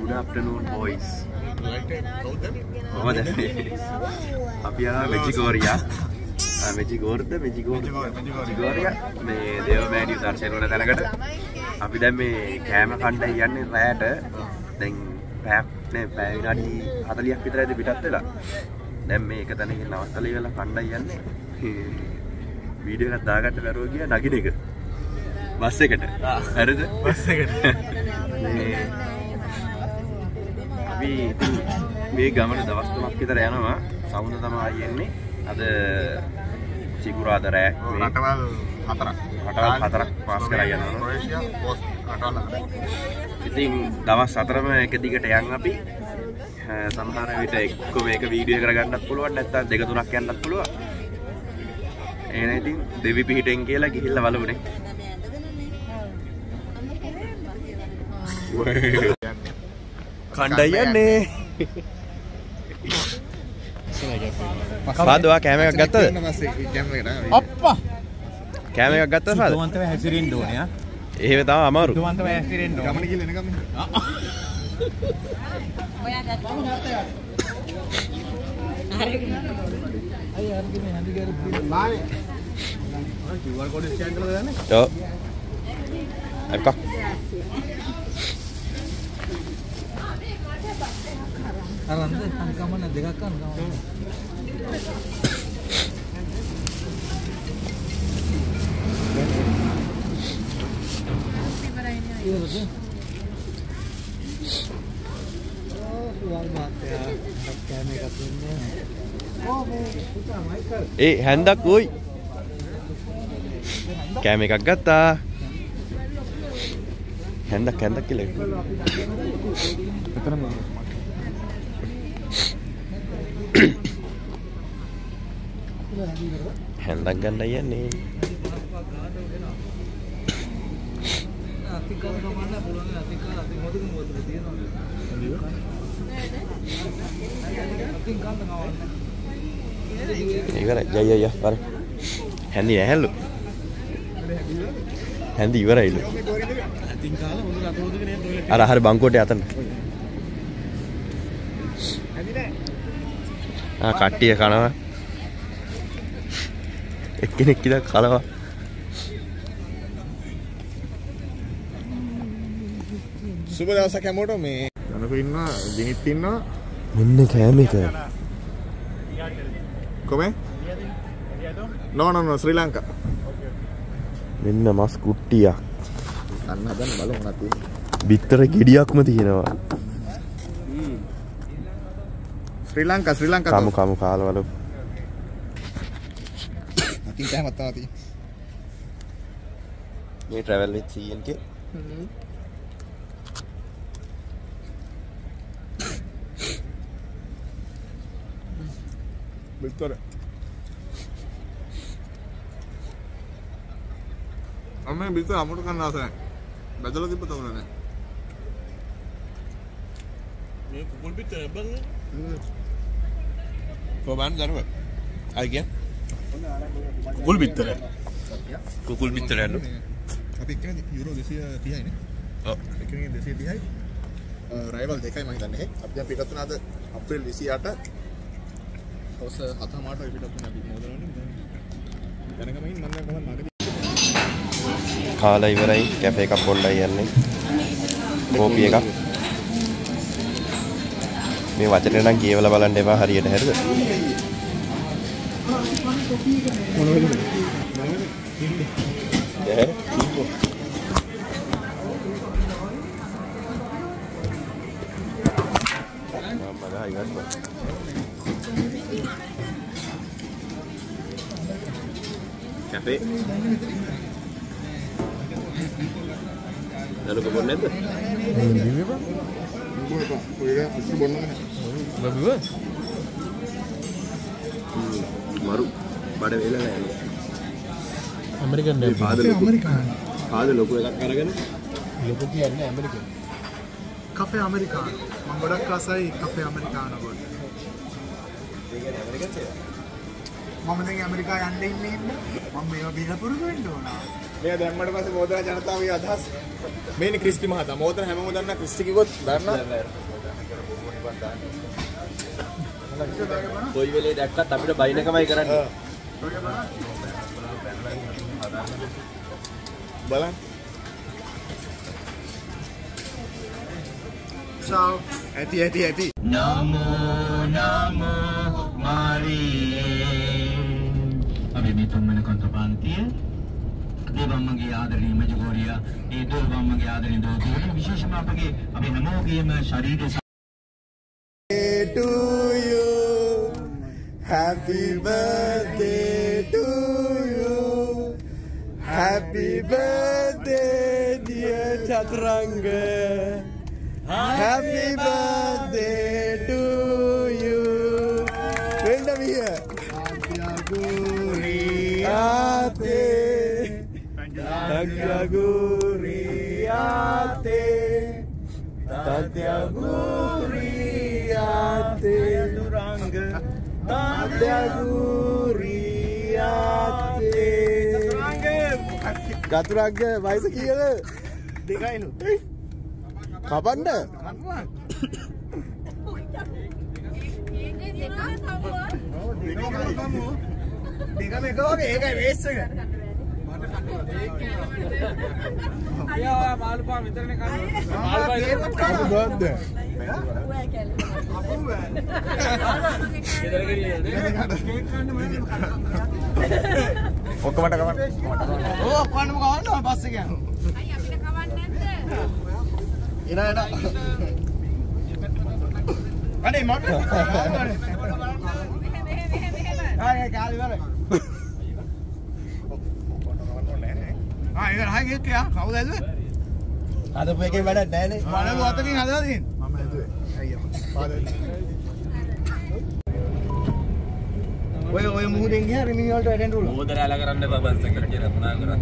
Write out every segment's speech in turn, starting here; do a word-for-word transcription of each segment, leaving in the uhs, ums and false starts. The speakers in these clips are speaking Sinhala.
Good afternoon, boys. කොහොමද? අපි ආ මෙජිගෝරියා. ආ මෙජිගෝර්ද මෙජිගෝරියා. මේ දේවමෑණියෝ දර්ශන වල තැනකට අපි දැන් මේ කෑම කණ්ඩායම් යන්නේ රැයට. දැන් පැයක් නේ පැය විනාඩි හතළියක් විතරයිද පිටත් වෙලා. දැන් මේ එක තැනකින් නවත්තලා ඉවරලා කණ්ඩායම් යන්නේ. වීඩියෝ එකක් දාගන්න බැරුව ගියා නගින එක. බස් එකට. හරිද? බස් එකට. මේ අපි මේ ගමන දවස් තුනක් විතර යනවා. සමුද තමයි යන්නේ. අද සිකුරාදා රෑ මේ රටවල් හතරක්. රටවල් හතරක් පාස් කරලා යනවා. ක්‍රොේෂියා, පෝස්ට් රටවල් හතරක්. ඉතින් දවස් හතරම එක දිගට යන් අපි. සමහර විට එක්ක මේක වීඩියෝ කරගන්නත් පුළුවන් නැත්නම් දෙක තුනක් යන්නත් පුළුවන්. එහෙනම් ඉතින් දෙවි පිහිටෙන් කියලා ගිහිල්ලා බලමුනේ. කණ්ඩායම් යන්නේ. පාදවා කැම එකක් ගත්තද? අප්පා කැම එකක් ගත්තද පාද? දුවන්තව හැසිරෙන්න ඕනේ ආ. එහෙම තමයි අමාරු. දුවන්තව හැසිරෙන්න ඕනේ. ගමන ගිහලා එන ගමන. ඔයා ගත්තා. හරි. අය අරගෙන හඳි ගිහලා මානේ. ඔය Q R code ස්කෑන් කරලා දාන්නේ? ඔව්. අක්ක. අරන්ද කමන දෙකක් ගන්නවා. ඒ හැන්දක් උයි. කැම එකක් ගත්තා. හැන්දක් හැන්දක් කියලා. එතරම් හැන්දක් ගන්න යන්නේ. ඉවරයි. ය ය ය බර. හැන්දි ඇහැලු. හැන්දි ඉවරයිලු. අර හරි බංකෝටේ අතන. ආ කට්ටිය කනවා. එක්කෙනෙක් ඉඳන් කනවා. සුබ දවසක් හැමෝටම. මේ යනකෝ ඉන්නවා දිනිත් ඉන්නවා. මෙන්න කෑම එක. කොමේ? no no no ශ්‍රී ලංකා. මෙන්න මස් කුට්ටියක්. කන්න හදන්න බලමු නැති. බිත්තර ගෙඩියක්ම තියෙනවා. ශ්‍රී ලංකා ශ්‍රී ලංකා කමු කමු කාලවල අතින් තෑමක් තමයි තියෙන්නේ. මේ travel with C N K. හ්ම්. බිත්තර. අම්මේ බිත්තර අමුතු කන්න ආස නැහැ. බදලා තිබ්බ තවල නැහැ. මේ කුකුල් බිත්තර බං. කොහොමද දරුවා? අයියා. කුකුල් බිත්තර. කුකුල් බිත්තර යන්න. අපි එක්කනේ යුරෝ දෙසිය තිහයි නේ. ඔව්. එක්කනේ දෙසිය තිහයි. රයිවල් දෙකයි මම හිතන්නේ. අපි දැන් පිටත් වුණාද අප්‍රේල් විසිඅට. ඔස හත මාට පිටත් වුණා අපි මොදරන්නේ. දැනගමින් මම කොහොමද මගදී කාලා ඉවරයි. කැෆේ එකක් පොල්ලයි යන්නේ. කෝපි එකක්. මේ වචනේ නම් කියවලා බලන්න එපා හරියට හරිද? මොනවද? ඈ කීපෝ. මම ගහයි ගන්නවා. කැෆේ. දලුක බොන්නේ නැද්ද? බිව්ව. බිව්ව. ඔයලා ඉස්සු බොන්නනේ. බබුව මරු බඩ වේලා නෑනේ. ඇමරිකන් නේ පාද ඇමරිකාන. පාද ලොකු එකක් අරගෙන ලොකු කියන්නේ ඇමරිකන්. කෆේ ඇමරිකාන. මම ගොඩක් ආසයි කෆේ ඇමරිකාන වලට. ඒ කියන්නේ ඇමරිකන් කියලා. මම දැන් ඇමරිකා යන්න ඉන්නේ ඉන්න. මම මේවා බීලා පුරුදු වෙන්න ඕන. මේ දැම්මට පස්සේ මෝදන ජනතාවගේ අදහස් මේනේ ක්‍රිස්ටි මහතා මෝදන හැමෝම දන්නා ක්‍රිස්ටි කිව්වොත් දන්නා කොයි වෙලේ දැක්කත් අපිට බයිනකමයි කරන්නේ බලන්න සාව ඇති ඇති ඇති නමෝ නමෝ මාරී අපි මේ තුන්වෙනි කොන්ත්‍රාපන්තිය දේවම්මගේ ආදරණීය මජගෝරියා ඒ දේවම්මගේ ආදරණීය දෝතියට විශේෂම අපගේ අපි නමෝගේම ශරීර to you happy birthday to you happy birthday dear Chaturanga happy birthday to you bend over here Tatyaguriate Tatyaguriate Tatyaguriate Chaturanga Tatyaguriate Chaturanga වයස කීයද දෙකයිනු කපන්න දෙකම එක වගේ ඒකයි වේස් එක අයියා මාළු පාන් විතරනේ කන්නේ මාළු පාන් ඒකත් කනවා බද්ද ඔයා කැලේ ඔක්කොමට කවන්න ඕ ඔක්කොමම කවන්න පස්සේ ගියා අයියා අපිට කවන්න නැද්ද එන එන අනේ මට ආයේ කාලි වල ආ ඒක හරිය කියා කවුද ඇදුවේ අදපු එකේ වැඩක් නැහැ නේ මනලු අතකින් හදලා තියෙන්නේ මම ඇදුවේ අයියා පාදෙන් ඔය ඔය මුහුදෙන් ගියා රිමිනි වලට වැඩෙන්න උළු මොකද රැලා කරන්න එපා බස් එකට රපුණා කරා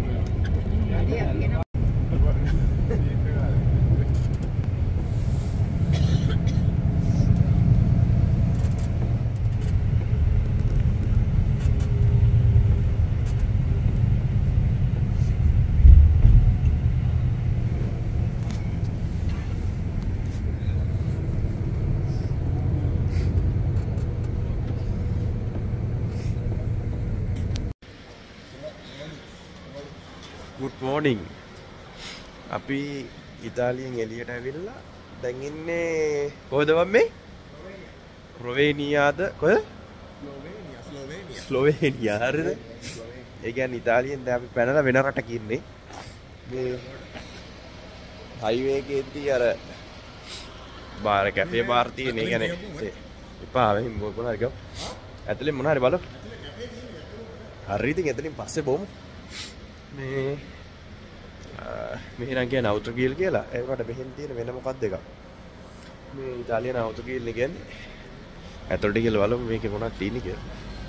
good morning අපි ඉතාලියෙන් එළියට ඇවිල්ලා දැන් ඉන්නේ කොහෙද මම්මේ ස්ලෝවේනියාද කොහෙද ස්ලෝවේනියා ස්ලෝවේනියා ස්ලෝවේනියා හරිද ඒ කියන්නේ ඉතාලියෙන් දැන් අපි පැනලා වෙන රටක ඉන්නේ මේ හයිවේ එකේදී අර බාර කැෆේ බාර් තියෙන ඒ කියන්නේ එපා වෙයි මොකද හරි ගමු ඇතුලේ මොන හරි බලමු හරි ඉතින් එතනින් පස්සේ බොමු මේ මෙහෙනම් කියන්නේ අවුටර් ගිල් කියලා. ඒකට මෙහෙන් තියෙන වෙන මොකක්ද එකක්. මේ ඉතාලියන් අවුටර් ගිල් කියන්නේ. ඇතුළට ගිහලා බලමු මේකේ මොනවද තියෙන්නේ කියලා.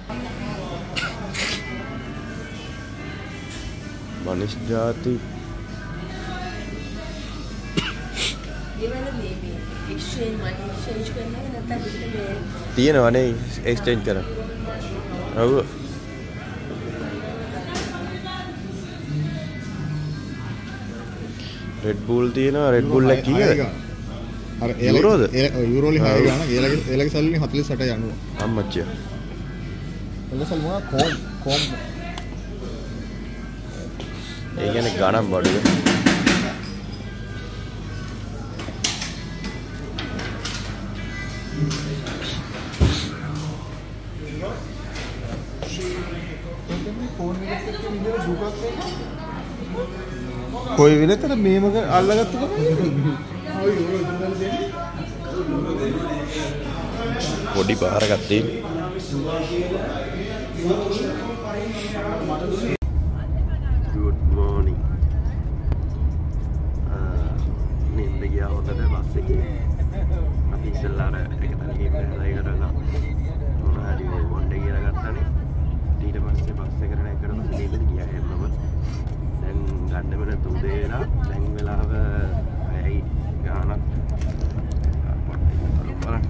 මනිෂ් ජාති. ඒවල මේ එක්ස්චේන්ජ් මනි එක්ස්චේන්ජ් කරනවා නැත්නම් පිට මේ තියෙනවනේ එක්ස්චේන්ජ් කරන්න. ඔව්. Red Bull තියෙනවා Red Bull එක කීයද? අර යුරෝද? යුරෝ ලි හය ගාන ඒලගේ ඒලගේ සල්ලි හතළිස් අටයි යනවා. අම්මච්චියා. එල සල් මොනවා කොම් කොම් ඒ කියන්නේ ගණන් බඩුද? කොයි වෙලතර මේම අල්ලගත්තු පොඩි පාරක් තියෙන good morning නින්ද ගියා හොඳට බස් එකේ අපි ඉස්සෙල්ලා අර එක තැනකින් බැලලා කරලා මොන හරි බොණ්ඩේ කියලා ගත්තානේ ඊට පස්සේ බස් එකට නැගලා නින්ද ගියා හැමම දැන් ගන්න වෙන තුදේ වෙලා දැන් වෙලාව හයයි ගානක් බලන්න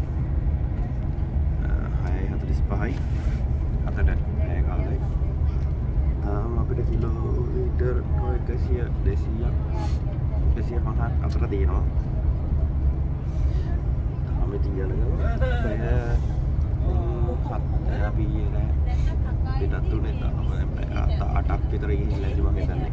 හයයි හතළිස් පහයි අතට පැය කාලයි තාම අපිට කිලෝමීටර් තියෙනවා. තාම ඉතින් යන ගමන් බෑ අපි නෑ පිටත් තුනේ තාම අටක් විතර ගිහිල්ලා ඉතින් මම හිතන්නේ.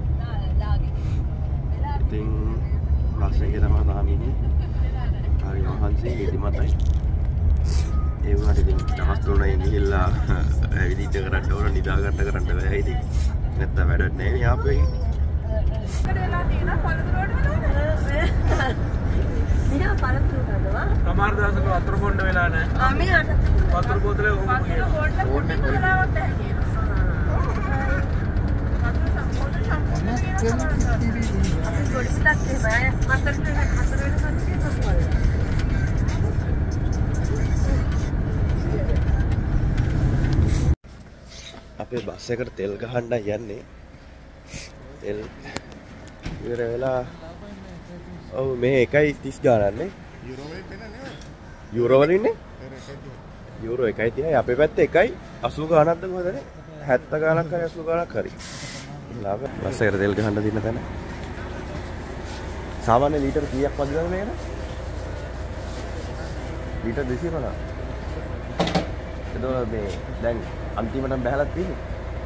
ඉතින් බස් එකේ තමයි තාම ඉන්නේ. හරි මහන්සි ඉදිමතයි. ඒ වුණාට ඉතින් දවස් තුනයි ගිහිල්ලා ඇවිදින්න කරන්න ඕන නිදා ගන්න කරන්න බෑ ඉතින්. නැත්තම් වැඩක් නෑ නේ ආපෙයි. මියා පළතුරු ගන්නවා. සමහර දවසක වතුර බොන්න වෙලා නැහැ. ආ මියා වතුර බෝතලේ ඕම කියලා. ඕනේ කොලාවට හැකියි. අපේ බස් එකට තෙල් ගහන්නයි යන්නේ. තෙල් ඉවර වෙලා ඔව් මේ එකයි තිස් ගානන්නේ. යුරෝ වලින් දෙන්නේ. යුරෝ වලින් නේ? යුරෝ එකයි තියයි අපේ පැත්තේ එකයි අසූ ගානක්ද කොහොමද? හැත්තෑ ගානක් හරි අසූ ගානක් හරි. ලාභ බස් එකට තෙල් ගහන්න දින තැන. සාමාන්‍ය ලීටර් කීයක් වදිනවද මේකට? ලීටර් දෙසිය පනහ. එතකොට මේ දැන් අන්තිමටම බහලා තියෙන්නේ.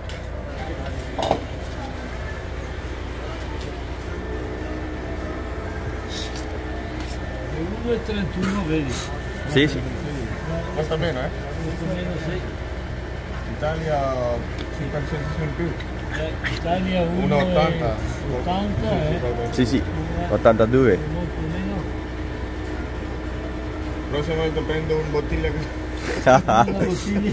Sì, sì. Costa meno, eh? Italia cinquecentosessantuno. Italia uno ottanta. ottanta eh? Sì, sì, ottantadue. Prossima volta prendo un bottiglia che... Una bottiglia.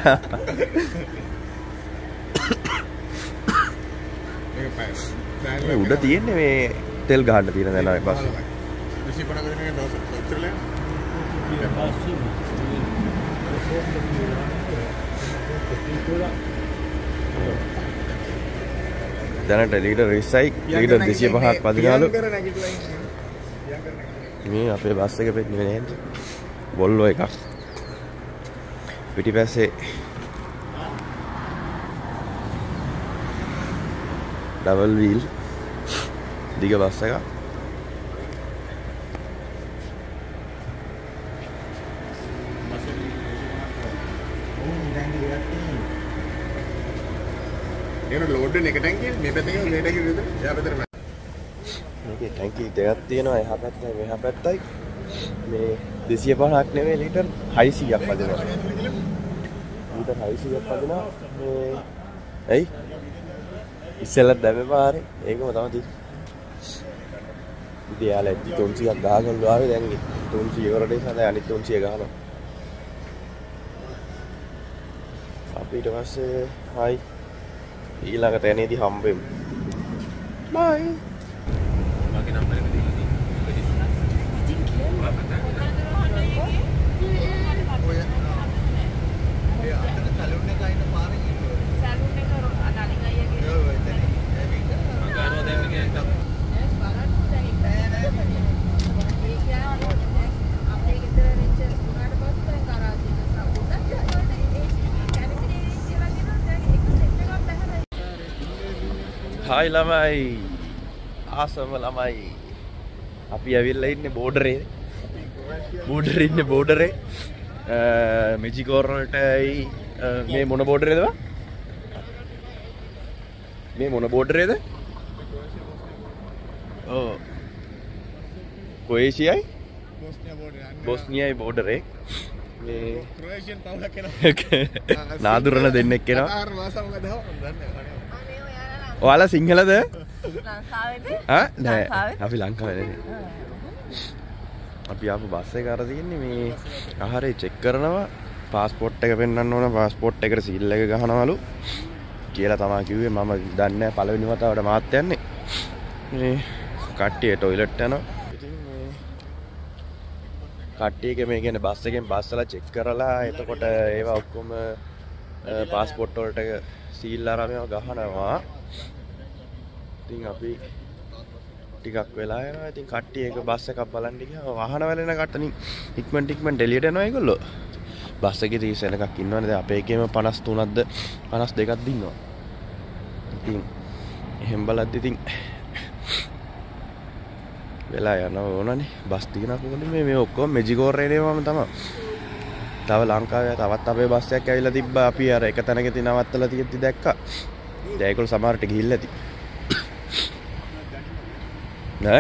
මේ උඩ තියෙන්නේ මේ තෙල් ගහන්න තියෙන දැන් ආයේ බස්. Sì, poi una cosa che non so, le දැනට ලීටර් විස්සයි ලීටර් දෙසිය පහක් වදිනවලු. මේ අපේ බස් එක පෙන්නේ නේද? බොල්ලෝ එකක්. පිටිපස්සේ ඩබල් වීල් දිග බස් එකක්. ඒක ලෝඩ් වෙන එක ටැංකිය මේ පැත්තේ මේ ටැංකිය විතර එහා පැත්තට මේකේ ටැංකි දෙකක් තියෙනවා එහා පැත්තයි මෙහා පැත්තයි මේ දෙසිය පනහක් නෙමෙයි ලීටර් හයිසීයක් වදිනවා ලීටර් හයිසීයක් වදිනවා මේ ඇයි ඉස්සෙල්ලත් දැම්මේ පාරේ ඒකම තමයි තියෙන්නේ ඉතින් යාලා තුන්සියක් ගහගන්න ආවේ දැන් තුන්සිය ඉවරට ඉස්සලා දැන් අනිත් තුන්සිය ගහනවා අපි ඊට පස්සේ හයි ඊළඟට එනේදී හම්බෙමු. බයි. මගේ නම්බර් එක දීලා ඔය ඒ අතන සැලුන් එක අයින පාරේ ඉන්නවා. සැලුන් එක අනාලින් අයියගේ. ඔව් එතන. ඇවිත් මගාරෝ දෙන්න ගියා. එස් බලන්න දැන් ඉතින් අපේ ගෙදර ඉච්ච උනාට පස්සේ කරාජි සම්පූර්ණ Hai lamai. Awesome lamai. අපි ඇවිල්ලා ඉන්නේ බෝඩරේ. බෝඩරේ ඉන්නේ බෝඩරේ. මෙජිකෝර් වලටයි මේ මොන බෝඩරේද? මේ මොන බෝඩරේද? ඔව්. කොේෂියයි? බොස්නියා බෝඩරේ. බොස්නියායි බෝඩරේ. මේ ක්‍රොේෂියන් පවුලක් එනවා. නාදුරන දෙන්නෙක් එනවා. ආර මාසම ගදව දන්නේ. ඔයාලා සිංහලද? ලංකාවේද? ආ නෑ. අපි ලංකාවේ නෙමෙයි. අපි ආපු බස් එක අර තියෙන්නේ මේ ආහාරය චෙක් කරනවා. පාස්පෝර්ට් එක පෙන්වන්න ඕන. පාස්පෝර්ට් එකට සීල් එක ගහනවලු. කියලා තමයි කිව්වේ. මම දන්නේ නෑ පළවෙනි වතාවට මාත් යන්නේ. මේ කට්ටිය টয়ලට් යනවා. ඉතින් මේ කට්ටියක මේ කියන්නේ බස් එකෙන් බස්සලා චෙක් කරලා එතකොට ඒවා ඔක්කොම පාස්පෝර්ට් වලට සීල් අරගෙන ගහනවා. ඉතින් අපි ටිකක් වෙලා යනවා. ඉතින් කට්ටිය එක බස් එකක් බලන්න ගියා. වාහන වලින් කට්ටනින් ඉක්මනට ඉක්මනට එළියට යනවා ඒගොල්ලෝ. බස් එකේ තියස් වෙනකක් ඉන්නවනේ. දැන් අපේ එකේම පනස් තුනක්ද පනස් දෙකක්ද ඉන්නවා. ඉතින් එහෙම බලද්දි ඉතින් වෙලා යනවා ඕනනේ. බස් ටිකක් පොඩි මේ මේ ඔක්කොම මෙජිගෝර් එනේවම තමයි. තව ලංකාවේ තවත් අපේ බස් එකක් ඇවිල්ලා තිබ්බා. අපි අර එක තැනකදී නවත්තලා තියෙද්දි දැක්කා. දැන් ඒගොල්ලෝ සමහරට ගිහිල්ලා ඇති. නෑ?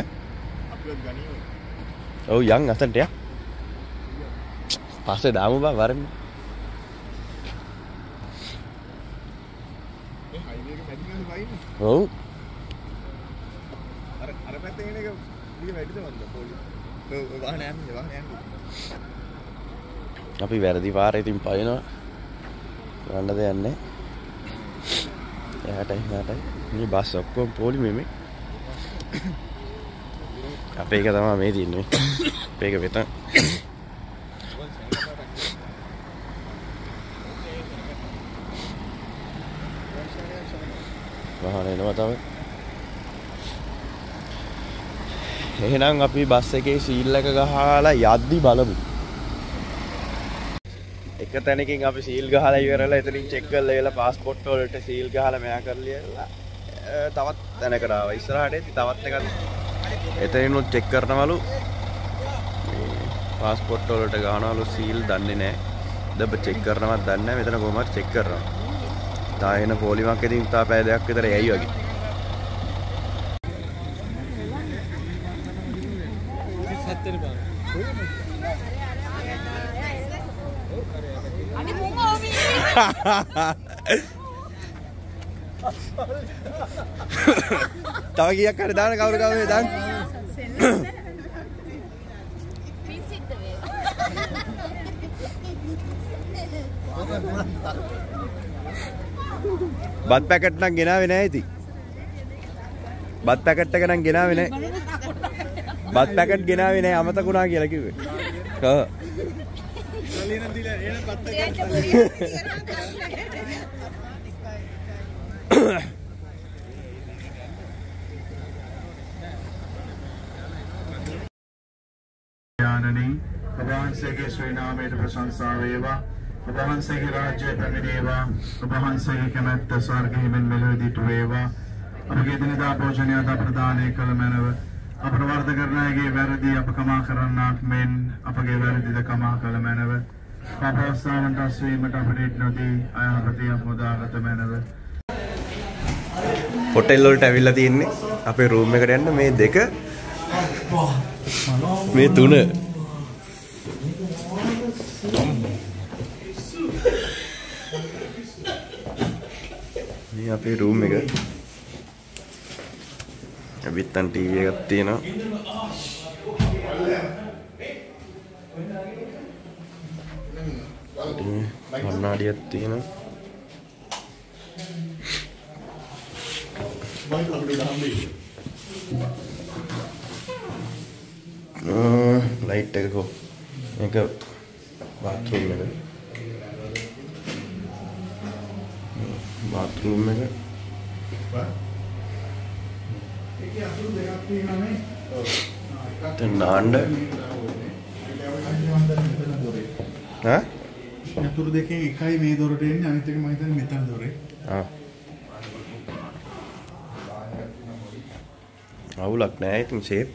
ඔව් යන් අතට යා. පස්සේ දාමු බා වරෙන්. මේ හයිවේ එක පැත්තකින් වයින්නේ. ඔව්. අර අර පැත්තෙන් එන එක දිග වැඩිද වන්ද පොඩි. ඔව් වාහන යන්නේ වාහන යන්නේ. අපි වැරදි පාරේ ඉතින් පයින්නවා. යන්න දෙයක් නැහැ. එහාටයි එහාටයි. මේ බස් ඔක්කොම පොලි මෙමේ. අපේ එක තමයි මේ තියෙන්නේ. අපේ එක වෙතන්. වාහන එනවා තමයි. එහෙනම් අපි බස් එකේ සීල් එක ගහලා යද්දි බලමු. එක තැනකින් අපි සීල් ගහලා ඉවරලා එතනින් චෙක් කරලා ඒලා પાස්පෝර්ට් වලට සීල් ගහලා මෙයා කරලා තවත් තැනකට ආවා. ඉස්සරහට එති තවත් එකක් එතනිනුත් චෙක් කරනවලු. මේ પાස්පෝර්ට් වලට ගහනවලු සීල් දන්නේ නැහැ. දබ චෙක් කරනවත් දන්නේ නැහැ. මෙතන කොහොමද චෙක් කරනවා. තා එන පොලිමක් ඉතින් තා පැය දෙකක් විතර යයි වගේ. සත්තර බා. තව කීයක් හරි දාන්න කවුරු කවුරු මේ දාන්න. බත් පැකට් නම් ගෙනාවේ නැහැ ඉතින්. බත් පැකට් එක නම් ගෙනාවේ නැහැ. බත් පැකට් ගෙනාවේ නැහැ අමතක වුණා කියලා කිව්වේ. ඔව්. සල්ලිනම් දීලා එන බත් පැකට්. යානනි ඔබවහන්සේගේ ශ්‍රී නාමයට ප්‍රශංසා වේවා. ඔබවහන්සේගේ රාජ්‍යය පැමිණේවා. ඔබවහන්සේගේ කැමැත්ත ස්වර්ගයෙහිම මෙලොවදීට වේවා. අපගේ දිනදා භෝජනය අද ප්‍රදානය කළ මැනව. අපට වර්ධ කරන අයගේ වැරදි අප කමා කරන්නාක් මෙන් අපගේ වැරදිද කමා කළ මැනව. පාපස්ථානට අස්වීමට අපට ඉඩ නොදී අයහපතේ අපෝදාගත මැනව. හොටෙල් වලට ඇවිල්ලා තියෙන්නේ අපේ රූම් එකට යන්න මේ දෙක මේ තුන මේ අපේ රූම් එක අවිත්තන් ටීවී එකක් තියෙනවා කණ්ණාඩියක් තියෙනවා ලයිට් එක කො මේක බාත්රූම් එක බාත්රූම් එක දැන් නාන්න ඈ යතුරු දෙකෙන් එකයි මේ දොරට එන්නේ අනිත් එක මම හිතන්නේ මෙතන දොරේ. ආ අවුලක් නැහැ ඉතින් ෂේප්.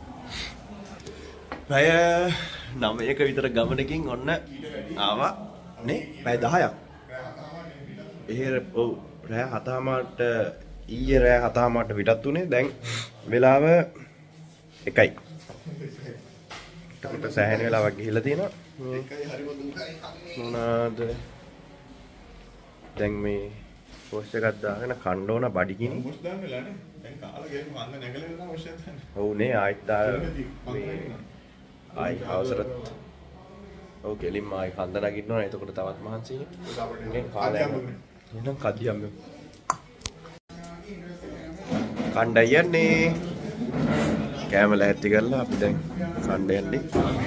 පැය නවයක විතර ගමනකින් ඔන්න ආවා නේ පැය දහයක්. එහෙර ඔව් රෑ හතමාරට ඊයේ රෑ හතමාරට පිටත් උනේ දැන් වෙලාව එකයි. ටකට සෑහෙන වෙලාවක් ගිහිල්ලා තියෙනවා. එකයි හරිම දුකයි. මොනවාද දැන් මේ පෝස්ට් එකක් දාගෙන කන්න ඕන බඩගිනි. මොස් දාන්න වෙලානේ. දැන් කාලා ගෙන් වන්න නැගලා නම් අවශ්‍ය නැහැ. ඔව් නේ ආයිත් දාලා මේ ආයි අවසරත් ඔව් කෙලින්ම ආයි කන්ද නගින්න ඕන. එතකොට තවත් මහන්සියි. නේ කාලා එනම් කදියම් කණ්ඩ යන්නේ කැම ලැහැත්ති කරලා අපි දැන් කණ්ඩ යන්නේ.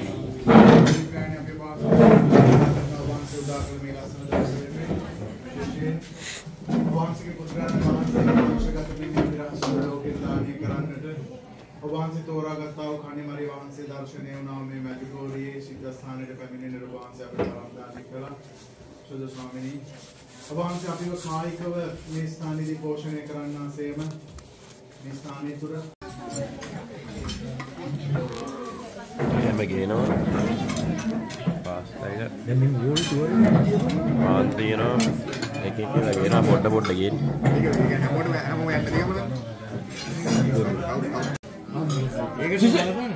ඔබවහන්සේ තෝරාගත්තා වූ කණිමරි වහන්සේ දර්ශනය වුණා මේ මැදිගෝරියේ සිද්ධ ස්ථානයේ පැමිණෙන ඔබවහන්සේ අපට ආරාධනා කළා. සුදු ස්වාමීනි ඔබවහන්සේ අපිව කායිකව මේ ස්ථානයේදී පෝෂණය කරන්නාseම මේ ස්ථානයේ තුර දැම්ම ගේනවා. පාස්තා එක. දැන් මේ වෝල් තුවර මාත් දිනනවා. එක එක ගේනවා පොඩ පොඩ ගේන්නේ. ඒක කියන්නේ හැමෝටම හැමෝම යන්න දෙයම නේද? ඒක බලන්න.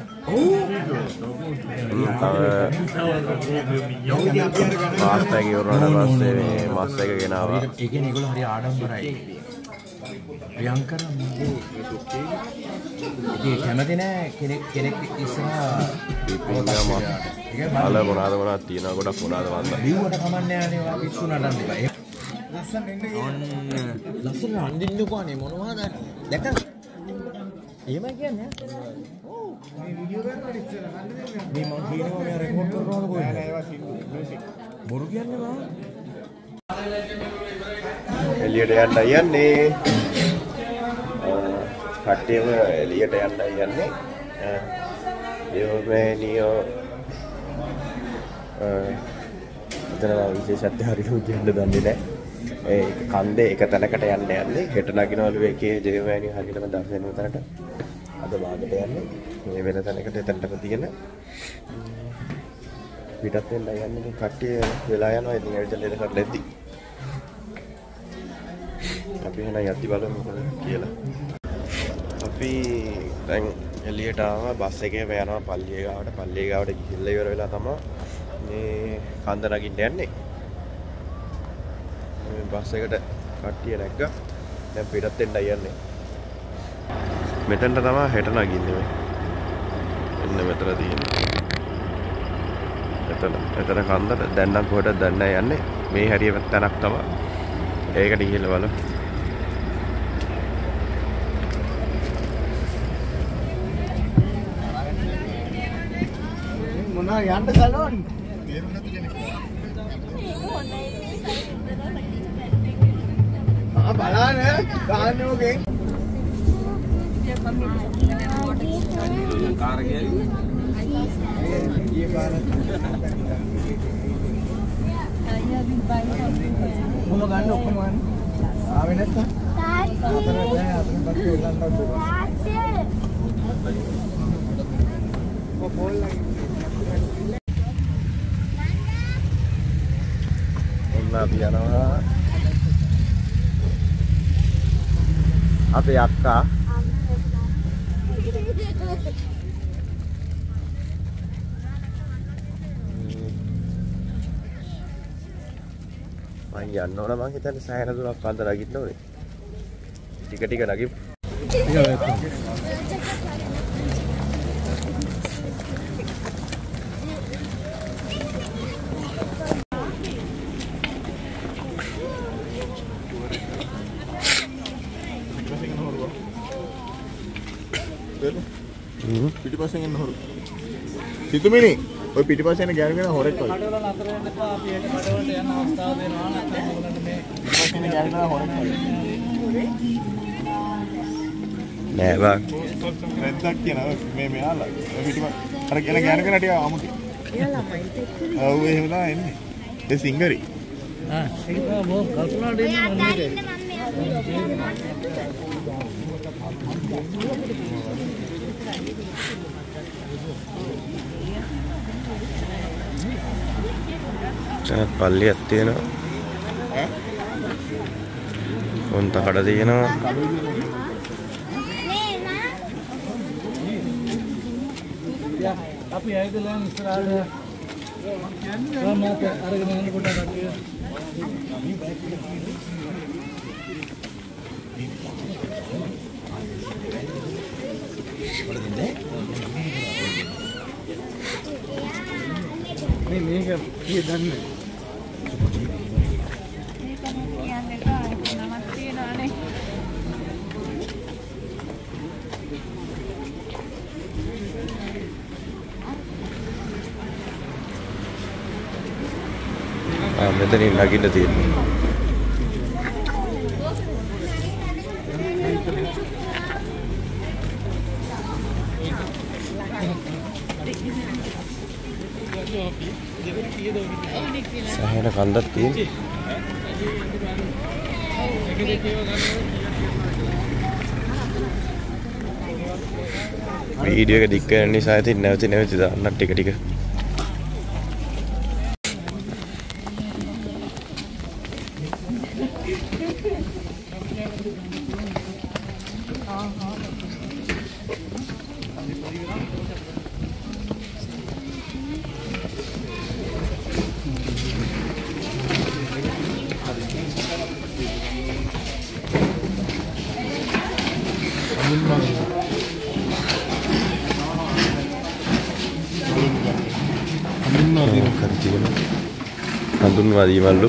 පාස්තා එක ඉවරනට පස්සේ මේ මස් එක ගෙනාවා. ඒ කියන්නේ ඒගොල්ලෝ හරි ආඩම්බරයි. ප්‍රියංකර මගේ කැමති නෑ කෙනෙක් කෙනෙක් ඉස්සරහා අල මොනවාද මොනවද තියෙනවා ගොඩක් මොනවාද වන්ද බිව්වට කමන්නේ නෑනේ ඔයා පිස්සු නඩන්න එපා. ලස්සන එන්න ලස්සන අඳින්නකෝ අනේ මොනවද දැක එහෙම කියන්නේ ඔව් මේ වීඩියෝ කරනවා ඉස්සර මේ මම කියනවා මේ රෙකෝඩ් කරනවද කොහෙද නෑ ඒවා මියුසික් බොරු කියන්නේ මම එළියට යන්න යන්නේ කට්ටියම එළියට යන්න යන්නේ දෙවමෑනියෝ එතන විශේෂත්වය හරියට කියන්න දන්නේ නැහැ ඒ කන්දේ එක තැනකට යන්න යන්නේ හෙට නගිනවලු එකේ දෙවමෑනියෝ හරියටම දර්ශන උතරට අද වාගට යන්නේ මේ වෙන තැනකට එතනටම තියෙන පිටත් වෙන්න යන්නේ කට්ටිය වෙලා යනවා ඉතින් ඇවිල්ලා එතනට ලැද්දි අපි එහෙනම් යද්දි බලමු මොකද කියලා අපි දැන් එළියට ආවා බස් එකේම යනවා පල්ලිය ගාවට පල්ලිය ගාවට ගිහිල්ලා ඉවර වෙලා තමයි මේ කන්ද නගින්න යන්නේ මේ බස් එකට කට්ටිය නැග්ගා දැන් පිටත් වෙන්න යන්නේ මෙතනට තමයි හෙට නගින්නේ මේ එන්න මෙතන තියෙන්නේ එතන එතන කන්දට දැන් නම් කොහෙටද දැන් යන්නේ මේ හැරිය තැනක් තමයි ඒකට ගිහිල්ලා බලමු මොනවා යන්න ගලවන්න තේරුම් නැති කෙනෙක් ආ බලන්න ගාන්නේ ඔකෙන් කාර් ගියයි ඊයේ කාර් මොන ගන්න ඔක්කොම ගන්න ආවේ නැත්තම් තාත්තා අතන දැන් අතන බක්කේ උල්ලන්න බෑ තාත්තා පොල් ලයි අපි යනවා අපේ අක්කා මම යන්න ඕන මං හිතන්නේ සෑහෙන දුරක් කන්ද නගින්න ඕනේ ටික ටික නගිමු පිටිපස්සෙන් එන්න හොරු සිතුමිනි ඔය පිටිපස්සෙන් එන ගෑනු කෙනා හොරෙක් වගේ කඩවල නතර වෙන්න එපා අපි ඒක කඩවලට යන අවස්ථාව දෙනවා නැත්නම් ඔයගොල්ලන්ට මේ පිටිපස්සෙන් එන ගෑනු කෙනා හොරෙක් වගේ නෑ බා රෙද්දක් කියනවා මේ මෙයාලා ඔය පිටිපස්ස අර කෙන ගෑනු කෙනා ටික ආමුති එයා ළමයි ඔව් එහෙමලා එන්නේ ඒ සිංගරි ආ ඒක බෝ කල්පනා දෙන්න මොන්නේ තවත් පල්ලියක් තියෙනවා ඈ උන්ට කඩ තියෙනවා අපි ඇවිදලා ඉස්සරහට මම අරගෙන යන්න පොඩ්ඩක් අපි මේ මේක කී දන්නේ මේක කියන්නේ කාට නමක් තියනවානේ ආ මෙතනින් නගින්න තියෙනවා සෑහෙන කන්දක් තියෙනවා වීඩියෝ එක දික් කරන නිසා ඉතින් නැවති නැවති දාන්න ටික ටික. හඳුන්වා දීමල්ලු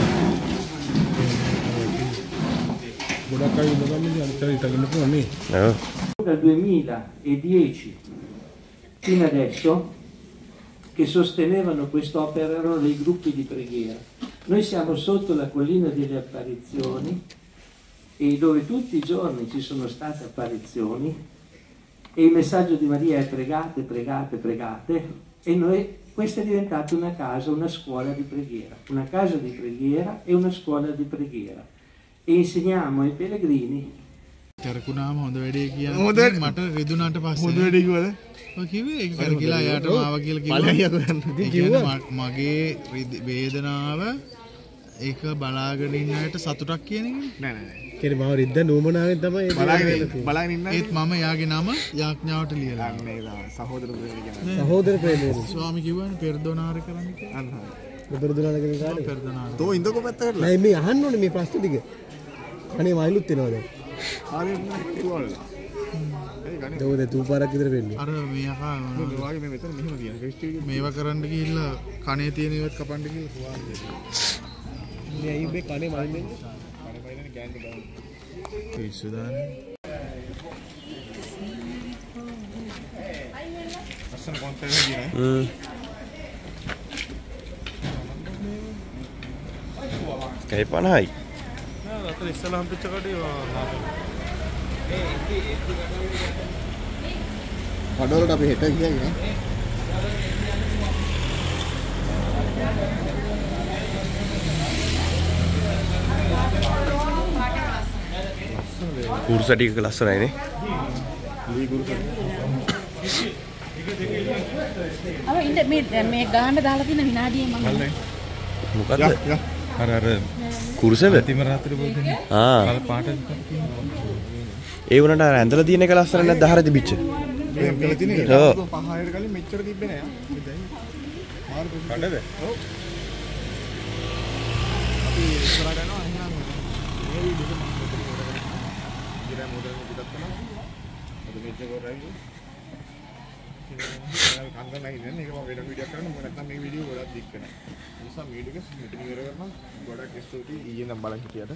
dal duemiladieci fino adesso che sostenevano quest'opera erano dei gruppi di preghiera. Noi siamo sotto la collina delle apparizioni e dove tutti i giorni ci sono state apparizioni e il messaggio di Maria è pregate, pregate, pregate e noi questa è diventata una casa, una scuola di preghiera, una casa di preghiera e una scuola di preghiera e insegniamo ai pellegrini. කරකුණාම හොඳ වැඩේ කියන්නේ මට රිදුනාට පස්සේ හොඳ වැඩේ කිව්වද? ඔය කිව්වේ ඒක කරකිලා එයාට මාව කියලා කිව්වා. මගේ වේදනාව ඒක බලාගෙන ඉන්න අයට සතුටක් කියන එක නෑ නෑ නෑ. කියන්නේ මාව රිද්ද නෝමනාවෙන් තමයි ඒක බලාගෙන බලාගෙන ඉන්න. ඒත් මම එයාගේ නම යාඥාවට ලියලා. අන්න ඒක සහෝදර ප්‍රේමය කියන්නේ. සහෝදර ප්‍රේමය. ස්වාමී කිව්වනේ පෙරදෝනාර කරන්න කියලා. අන්න හරි. පෙරදෝනාර කියන කාලේ පෙරදෝනාර. තෝ ඉඳකෝ පැත්තකට. නෑ මේ අහන්න ඕනේ මේ ප්‍රශ්න ටික. අනේ මයිලුත් එනවා දැන්. හරි නේද? දවද තුපාරක් විතර වෙන්නේ. අර මේ අහා වාගේ මේ මෙතන මෙහෙම කියන ක්‍රිස්ටි මේවා කරන්න ගිහිල්ලා කනේ තියෙන ඒවත් කපන්න ගිහලා මේ අයිබ් මේ කනේ මයින්නේ. කනේ මයින්නේ ගෑන්ට දාන්න. පිස්සු දාන්නේ. අස්සන කොන්ටරේ ගියේ. හ්ම්. කයි පනහයි. නෑ අතන ඉස්සලා හම්පිච්ච කඩේ කඩවලට අපි හෙට ගියා නේ. කුරුස ටික ලස්සනයි නේ. ලී කුරුස. අර ඉන්න මේ මේ ගහන්න දාලා තියෙන විනාඩියේ මම මොකද්ද? අර අර කුරුසද? තිම රාත්‍රී බෝධනේ. ආ. කල පාට ඒ වුණාට අර ඇඳලා තියෙන එක ලස්සන නැද්ද අහර තිබිච්ච? මේ ඇඳලා තියෙන එක. ඔව්. පහයට කලින් මෙච්චර තිබ්බේ නෑ. දැන් මාරු කඩද? ඔව්. අපි ඉස්සරහට යනවා එහෙනම් මේ වීඩියෝ එක මම මෙතන ඉවර කරනවා. ඉතින් මොඩල් එක පිටත් කරනවා. අද මෙච්චර කරන්නේ. ඒක කන්ද නැහැ නේද? ඒක මම වෙන වීඩියෝ කරන්න මොකද නැත්නම් මේ වීඩියෝ ගොඩක් දික් වෙනවා. ඒ නිසා වීඩියෝ එක මෙතන ඉවර කරනවා. ගොඩක් ස්තුතියි ඊයේ නම් බලන් හිටියට.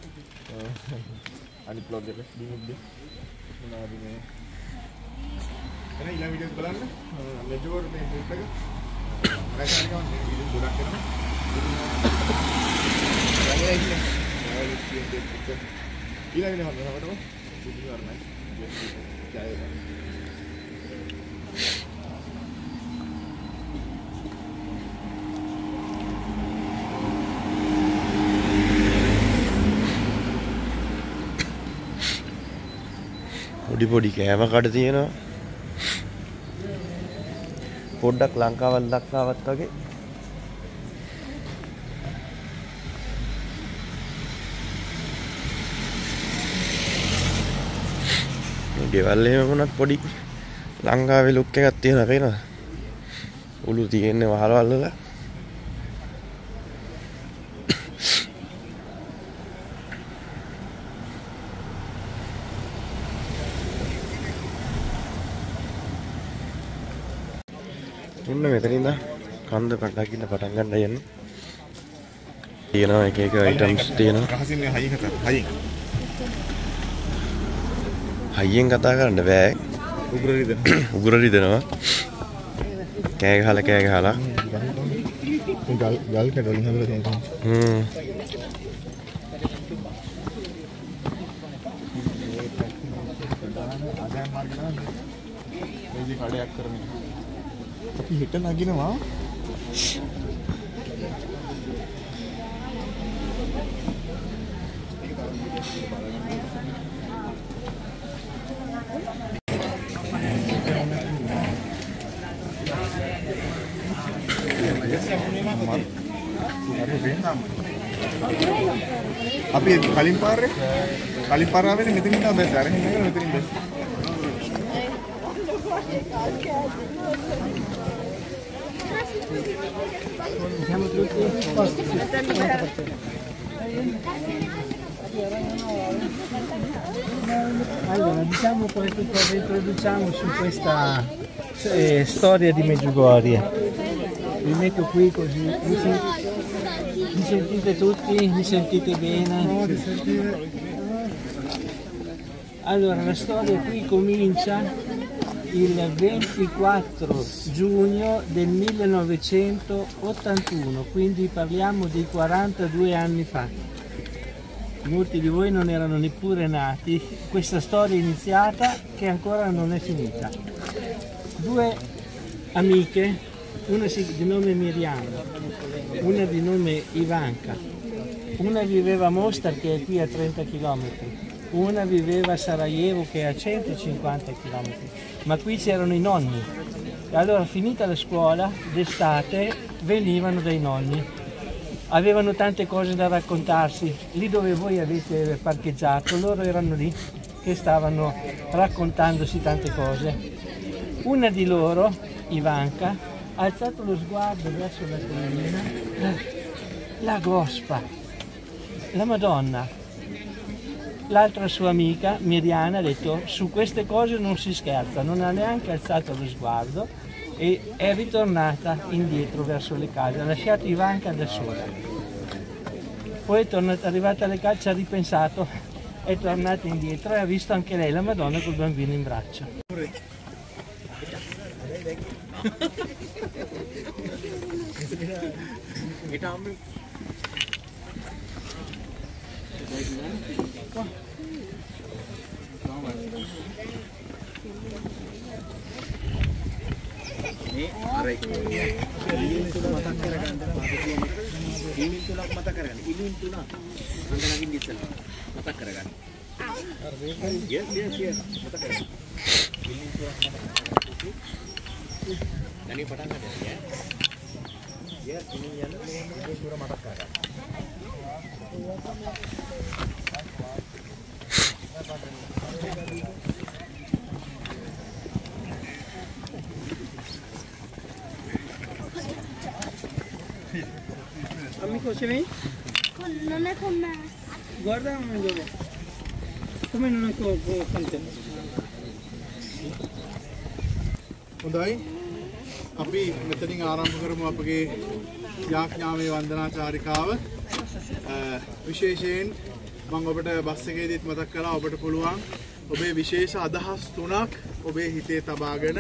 අනිත් බ්ලොග් එක දිනුද්දී මොනවද මේ එන ඊළඟ වීඩියෝස් බලන්න මෙජෝර් මේ ට්‍රිප් එක රැකගෙන ගමන් මේ වීඩියෝ ගොඩක් කරනවා ඊළඟ ඊළඟ ඊළඟ මොනවද වීඩියෝ කරන්නේ ජය පොඩි පොඩි කෑම කඩ තියෙනවා. පොඩ්ඩක් ලංකාවල් දක්වාවත් වගේ. මේ ගෙවල් එහෙම වුණත් පොඩි ලංකාවේ ලුක් එකක් තියෙනවා පේනවද? උළු තියෙන්නේ වහලවල් වල. ඉන්න මෙතන ඉඳන් කන්ද දකින්න පටන් ගන්න යන්න. තියෙනවා එක එක අයිටම්ස් තියෙනවා. රහසින් මේ හයියෙන් කතා හයියෙන්. හයියෙන් කතා කරන්න බෑ. උගුර රිදෙනවා. උගුර රිදෙනවා. කෑ ගහලා කෑ ගහලා. ගල් ගල් කඩවලින් හදලා තියෙනවා. හ්ම්. ආදායම් මාර්ග නේද? මේ කඩයක් කරන්නේ. අපි හිට නගිනවා අපි කලින් පාරේ කලින් පාර ආවේ මෙතනින් තමයි බස් අරගෙන ඉන්නේ මෙතනින් bus. Allora, diciamo qualche cosa introduciamo su questa eh, storia di Medjugorje. Vi metto qui così, mi, sen mi sentite tutti? Mi sentite bene? Allora, la storia qui comincia il ventiquattro giugno del millenovecentottantuno, quindi parliamo di quarantadue anni fa. Molti di voi non erano neppure nati, questa storia è iniziata che ancora non è finita. Due amiche, una di nome Miriana, una di nome Ivanka, una viveva a Mostar che è qui a trenta chilometri, una viveva a Sarajevo che è a centocinquanta chilometri, ma qui c'erano i nonni. Allora, finita la scuola, d'estate venivano dai nonni. Avevano tante cose da raccontarsi, lì dove voi avete parcheggiato, loro erano lì che stavano raccontandosi tante cose. Una di loro, Ivanka, ha alzato lo sguardo verso la collina, la Gospa, la Madonna. L'altra sua amica, Miriana, ha detto su queste cose non si scherza, non ha neanche alzato lo sguardo e è ritornata indietro verso le case, ha lasciato Ivanka da sola. Poi è tornata, arrivata alle case, ci ha ripensato, è tornata indietro e ha visto anche lei la Madonna col bambino in braccio. මේ අර ඉලින් තුන මතක් කරගන්න ඉලින් තුනක් මතක් කරගන්න ඉලින් තුන අන්දනකින් ඉස්සෙල්ලා මතක් කරගන්න අර මේක yes yes yes මතක් කරගන්න ඉලින් තුනක් මතක් කරගන්න දැන් මේ පටන් ගන්න ඈ yes ඉලින් යන මේ තුන මතක් කරගන්න Amico, ci vedi? Non è con me. Guarda dove. Come non è con te? හොඳයි. අපි මෙතනින් ආරම්භ කරමු අපගේ යාඥාමේ වන්දනා චාරිකාව. විශේෂයෙන් මම ඔබට බස් එකේදීත් මතක් කළා ඔබට පුළුවන් ඔබේ විශේෂ අදහස් තුනක් ඔබේ හිතේ තබාගෙන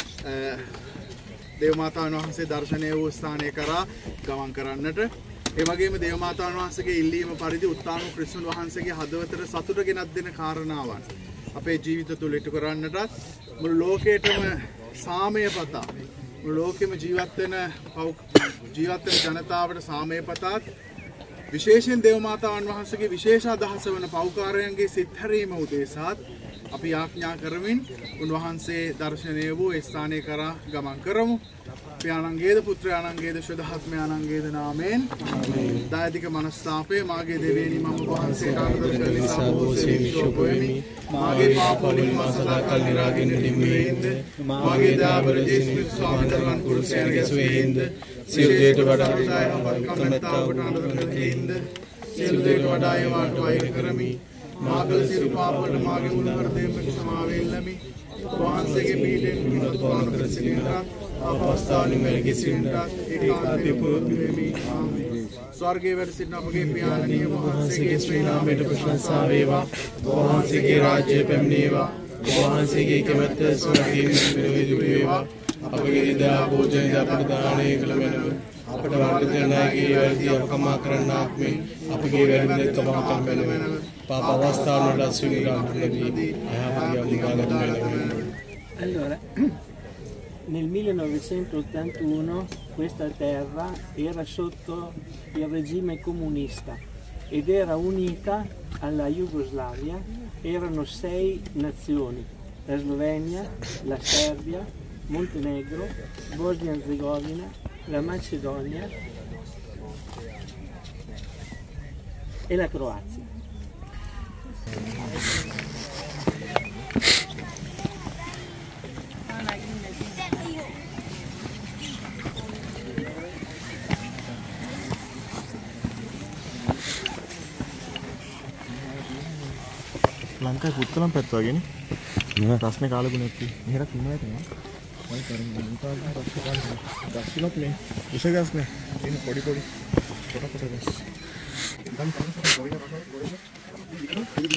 දේව මාතාවන් වහන්සේ දර්ශනය වූ ස්ථානය කරා ගමන් කරන්නට. ඒ වගේම දේව මාතාවන් වහන්සේගේ ඉල්ලීම පරිදි උත්තාන ක්‍රිස්තුන් වහන්සේගේ හදවතට සතුට ගෙනත් දෙන කාරණාවන් අපේ ජීවිත තුළ ඉටු කරන්නටත් මුළු ලෝකයටම සාමය පතා මුළු ලෝකෙම ජීවත් වෙන ජීවත් වෙන ජනතාවට සාමය පතාත් විශේෂයෙන් දේව මාතාවන් වහන්සේගේ විශේෂ අදහස වන පෞකාරයන්ගේ සිත් හැරීම උදෙසාත් අපි ආඥා කරමින් උන්වහන්සේ දර්ශනය වූ ස්ථානය කරා ගමන් කරමු. පියාණන්ගේද පුත්‍රයාණන්ගේද ශුද්ධාත්මයාණන්ගේද නාමයෙන් දායතික මනස්ථාපය මාගේ දෙවියනි මම වහන්සේට ආදර කළ නිසා බොහෝසේ මිෂෝපොයමි මාගේ පාප වලින් මා සදාකල් නිරාගෙන නිමෙයින්ද මාගේ දාබර ජේසුස් ස්වාමීන් කුරුසයන්ගේ සුවේින්ද සියලු දේට වඩා කමෙත්තා ඔබට ආදර කළේින්ද සියලු දේට වඩා ඒවාට වෛර කරමි මාගල සියලු පාප වල මාගේ මුල කර දෙන්න ක්ෂමා වෙල්ලමි වහන්සේගේ පීඩෙන් විමුක්ත වන කර සිටින්නට අපස්ථානි මෙලගේ සිටින්නට ඒකාන්තේ පුරුදු වෙමි ආමේන්. ස්වර්ගයේ වැඩ සිටින අපගේ පියාණනි වහන්සේගේ ශ්‍රී නාමයට ප්‍රශංසා වේවා. වහන්සේගේ රාජ්‍යය පැමිණේවා. වහන්සේගේ කැමැත්ත ස්වර්ගයේ මෙලොවදී වේවා. අපගේ දා භෝජනය අපට දානය කළ මැනව. අපට වර්ධනයගේ වැඩි අකමා කරන්නාක් මෙන් අපගේ වැඩි කමා කරන මැනව. පාප අවස්ථාවල සිංගාන්තදී අයහපතිය අධිකාරයෙන්. Allora, nel millenovecentottantuno questa terra era sotto il regime comunista ed era unita alla Jugoslavia, erano sei nazioni, la Slovenia, la Serbia, Montenegro, Bosnia-Herzegovina, la Macedonia e la Croazia. ලංකාවේ පුත්තලම් පැත්ත වගේනේ. ප්‍රශ්නේ කාලගුණයක් තියෙනවා. මෙහෙරත් ඉන්නවා තියෙනවා. මම කරන්නේ ලංකාවේ ප්‍රශ්න කාලගුණ. ගස්ලොත් නේ. උස ගස් නේ. ඉතින් පොඩි පොඩි කොට කොට ගස්. දැන් තමයි පොඩි පොඩි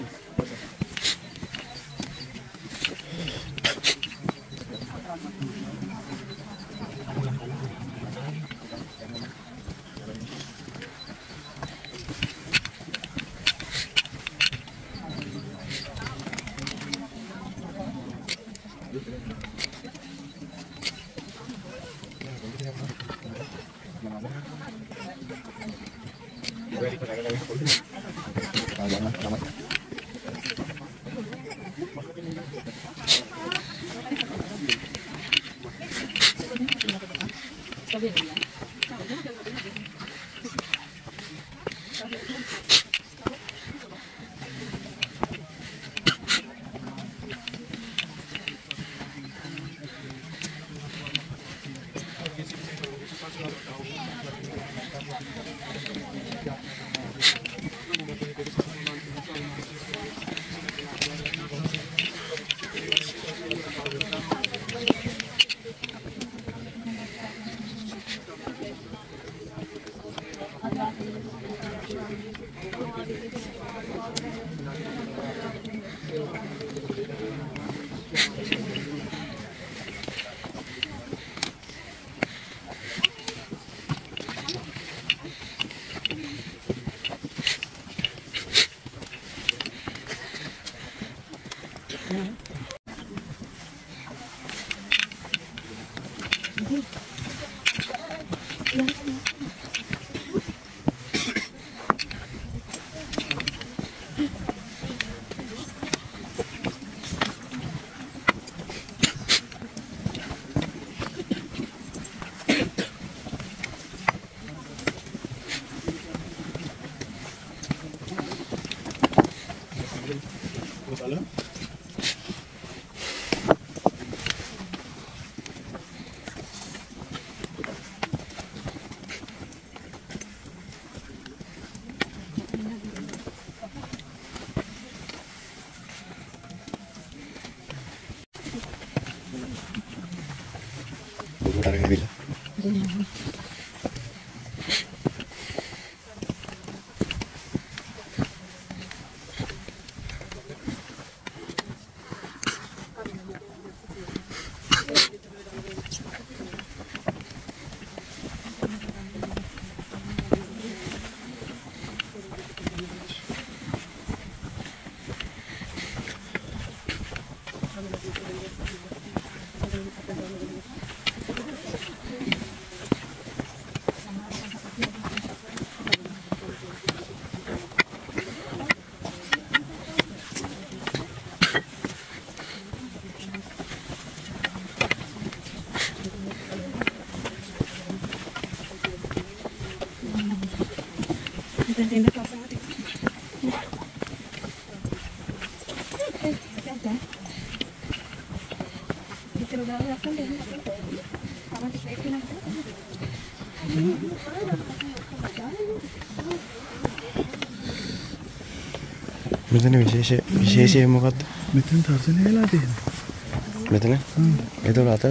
මෙතන විශේෂ විශේෂය මොකක්ද? මෙතන දර්ශනය වෙලා තියෙනවා. මෙතන? හ්ම්. ඒතකොට අතන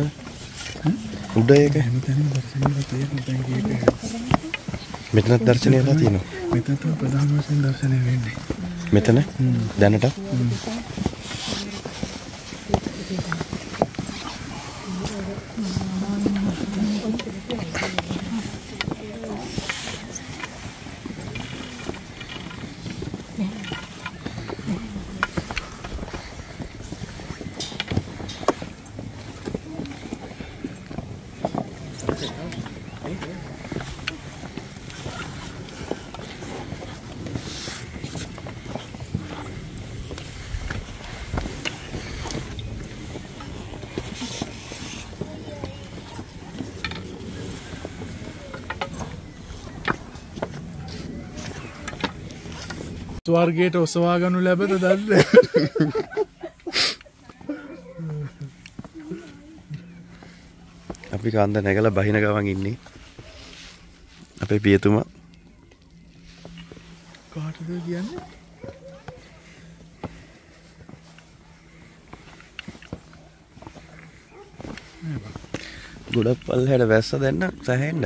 උඩ එක හැමතැනම දර්ශනය වෙලා තියෙනවා. දැන් කීක මෙතනත් දර්ශනය වෙලා තියෙනවා. මෙතන තමයි ප්‍රධාන වශයෙන් දර්ශනය වෙන්නේ. මෙතන දැනට ස්වර්ගයට ඔසවා ගනු ලැබද දන්න. අපි කාන්ද නැගලා බහින ගමන් ඉන්නේ. අපේ පියතුමා. කාටද කියන්නේ? ගොඩක් පල්ලෙහාට වැස්ස දෙන්න සැහෙන්න.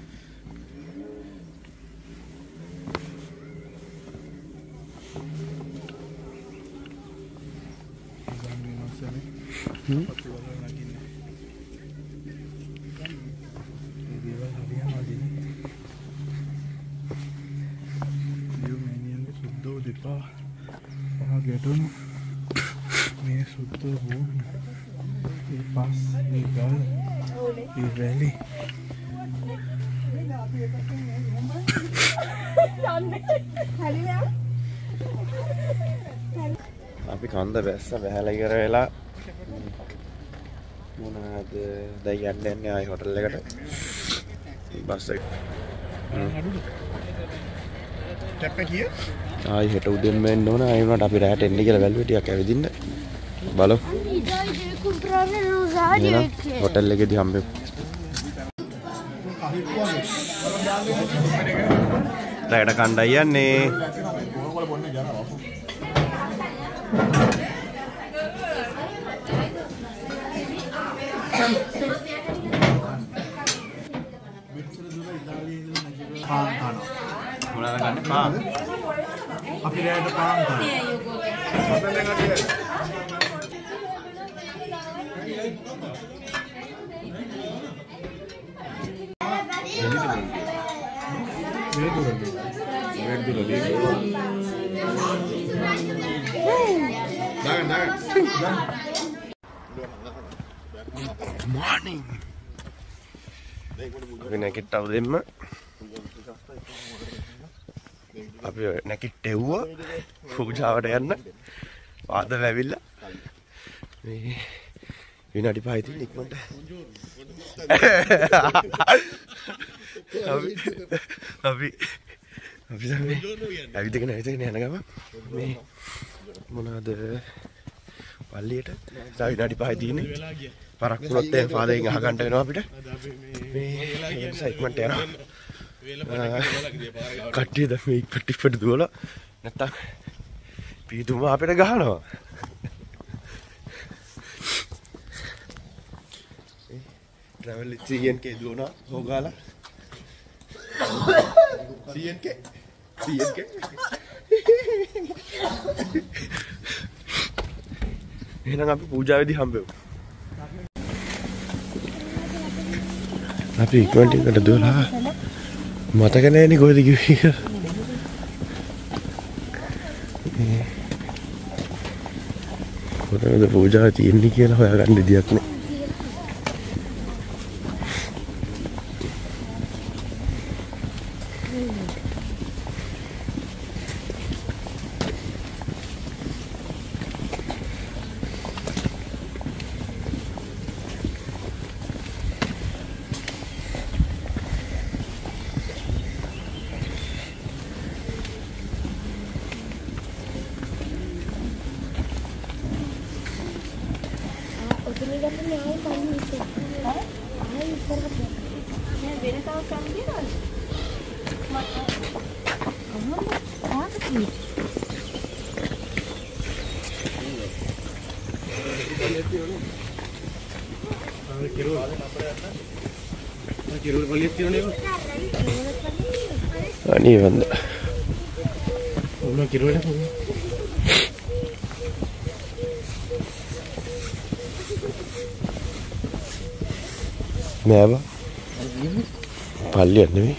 ගැටුණු මේ සුද්ද වූ ඒ පස් ඒ ගල් ඒ වැලි අපි කන්ද බැස්ස බැහැලා ඉවර වෙලා මොනවාද දැන් යන්න යන්නේ ආයි හොටල් එකට බස් එක ටැප් එක කිය ආයි හෙට උදේම එන්න ඕන ආයි වුණාට අපි රැට එන්න කියලා බැලුවේ ටිකක් ඇවිදින්න බලමු හොටල් එකේදී හම්බෙමු රැට කණ්ඩායි යන්නේ පාන් කනවා මොනවාද ගන්න පාන් අපි රැට පාන් කනවා හොටල් එකට morning අපි නැගිට්ටව දෙන්න අපි නැගිට්ටෙව්වා පූජාවට යන්න පාද වැවිලා මේ විනාඩි පහයි තියෙන ඉක්මනට අපි අපි අපි දැන් ඇවිදගෙන ඇවිදගෙන යන ගම මේ මොනවාද පල්ලියට තව විනාඩි පහයි තියෙන්නේ පරක් වුණොත් ඒ පාදයෙන් අහගන්න වෙනවා අපිට මේ ඒ නිසා ඉක්මනට යනවා කට්ටිය දැන් මේ ඉක්පට ඉක්පට දුවලා නැත්තම් පීතුමා අපිට ගහනවා ट्रैवल सीएन के दुना होगाला सीएन के सीएन के එහෙනම් අපි පූජාවේදී හම්බෙමු අපි ඉක්මනට එකට දුවලා මතක නැහැනේ කොහෙද ගියේ කියලා කොහෙද පූජාව තියෙන්නේ කියලා හොයාගන්න විදියක් නෑ Ani banda. Uno quiero ver. Neva. Pallian nih.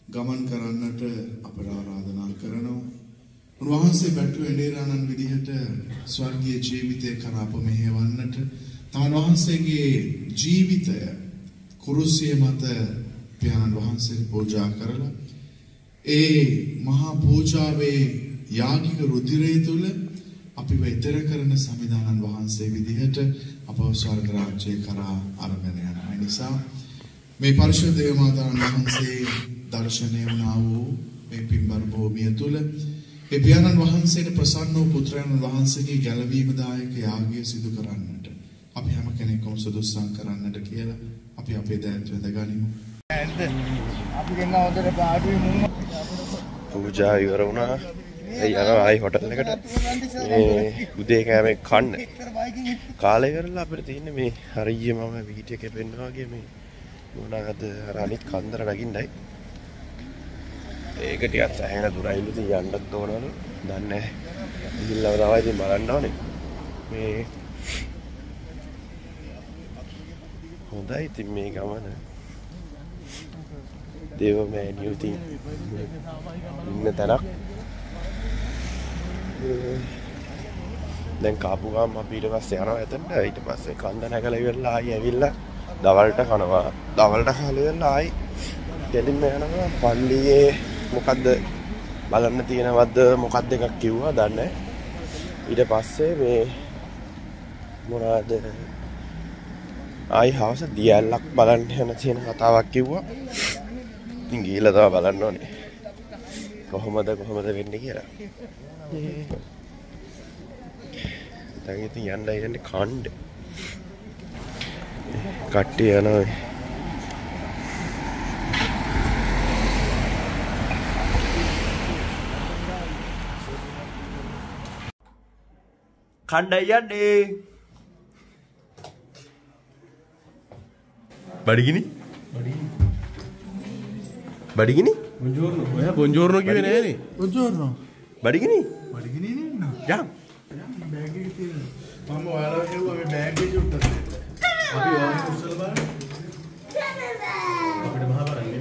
ගමන් කරන්නට අපට ආරාධනා කරනවා. උන්වහන්සේ බැටළු එළේරාණන් විදිහට ස්වර්ගීය ජීවිතය කරා අප මෙහෙවන්නට තමන් වහන්සේගේ ජීවිතය කුරුසිය මත පියාණන් වහන්සේට පූජා කරලා ඒ මහා පූජාවේ යාගික රුධිරය තුල අපිව ඊතර කරන සමිදානන් වහන්සේ විදිහට අපව ස්වර්ග රාජ්‍යය කරා අරගෙන යනවා. ඒ නිසා මේ පරිශුද්ධ දේව මාතාන් වහන්සේ දර්ශනය වුණා වූ මේ පින්බර භූමිය තුල ඒ පියාණන් වහන්සේට ප්‍රසන්න වූ පුත්‍රයන් වහන්සේගේ ගැලවීම දායක යාගය සිදු කරන්නට අපි හැම කෙනෙක්ම සුදුසුම් කරන්නට කියලා අපි අපේ දෑත් වැඳ ගනිමු. අපි දෙන්න හොඳට පාඩුවේ මුන්න පූජා ඉවර වුණා. ඒ යනවා ආයි හොටල් එකට. මේ උදේ කෑමේ කන්න. කාලය කරලා අපිට තියෙන්නේ මේ හරිය මම වීඩියෝ එකේ පෙන්නනවා වගේ මේ මොනවාද අර අනිත් කන්දර නගින්නයි. ඒක ටිකක් සැහැණ දුරයිලු ඉතින් යන්නත් ඕනවලු. දන්නේ නැහැ. ගිහිල්ලා තමයි ඉතින් බලන්න ඕනේ. මේ හොඳයි ඉතින් මේ ගමන. දේව මෑණියෝ ඉතින් ඉන්න තැනක්. දැන් කාපු ගාම අපි ඊට පස්සේ යනවා එතනට. ඊට පස්සේ කන්ද නැගලා ඉවරලා ආයි ඇවිල්ලා දවල්ට කනවා. දවල්ට කාලා ඉවරලා ආයි දෙලින්ම යනවා පල්ලියේ මොකද්ද බලන්න තියෙනවද මොකක්ද එකක් කිව්වා දන්නේ. ඊට පස්සේ මේ මොනවාද ආයි හවස දියැලක් බලන්න යන තියෙන කතාවක් කිව්වා. ඉතින් ගිහලා තමයි බලන්න ඕනේ. කොහොමද කොහොමද වෙන්නේ කියලා. දැන් ඉතින් යන්න යන්නේ කණ්ඩ. කට්ටිය යනවා. කණ්ඩ යන්නේ. බඩගිනි? බඩගිනි? Buongiorno. ඔයා බොන්ජෝර්නෝ කිව්වේ නෑනේ. බොන්ජෝර්නෝ. බඩගිනි? බඩගිනි නෙන්න. යම්. බෑග් එකේ තියෙනවා. මම ඔයාලා කිව්වා මේ බෑග් එකේ උත්තර දෙන්න. අපි ඔයාලා උස්සලා බලන්න. අපිට මහා බලන්නේ.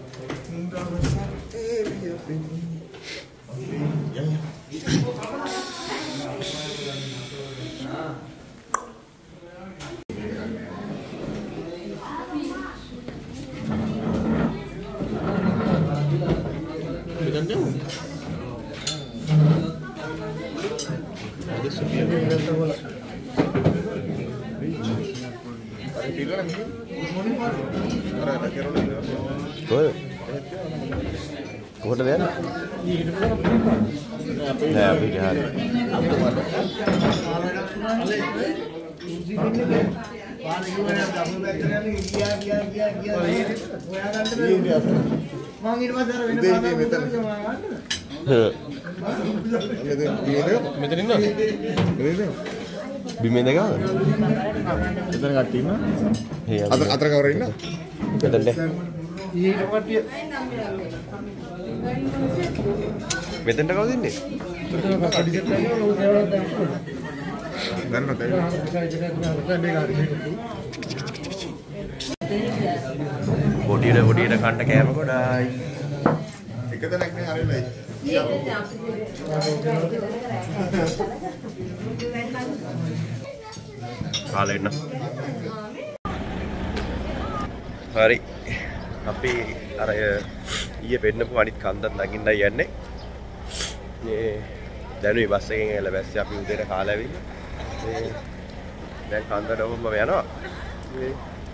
කොහොමද යන්නේ? නෑ අපි ගහලා. මෙතන ඉන්නවද? බිමෙන් ගාව. මෙතන කට්ටිය ඉන්නවා. අතර අතර කවුරු ඉන්නවා? මෙතන ඊට කට්ටිය මෙතනට කවුද ඉන්නේ? මෙතන කට්ටිය දෙන්න ඕන දේවල් දැන් ගන්නත් පොඩියට පොඩියට කන්න කෑම ගොඩායි. එක තැනක් නේ හරියලා. කාලේ ඉන්න. හරි. අපි අර ඊයේ පෙන්නපු අනිත් කන්දත් නගින්නයි යන්නේ. මේ දැනුයි බස් එකෙන් එලා බැස්සේ අපි උදේට කාලා ඇවිල්ලා. මේ දැන් කන්දට ඔහොම යනවා. මේ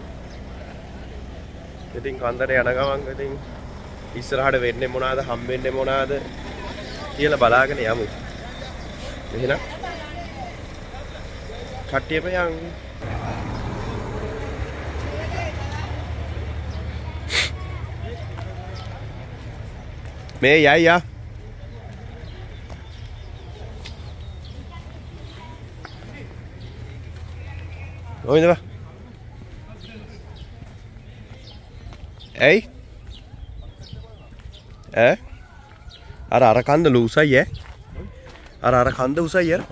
ඉතින් කන්දට යන ගමන් ඉතින් ඉස්සරහට වෙන්නේ මොනවාද හම්බෙන්නේ මොනවාද කියලා බලාගෙන යමු. එහෙනම් කට්ටියම යන්. මේ යයි යා. ඔයද බා. ඇයි? ඈ? අර අර කන්ද ලූසයි ඈ. අර අර කන්ද උසයි ඈ.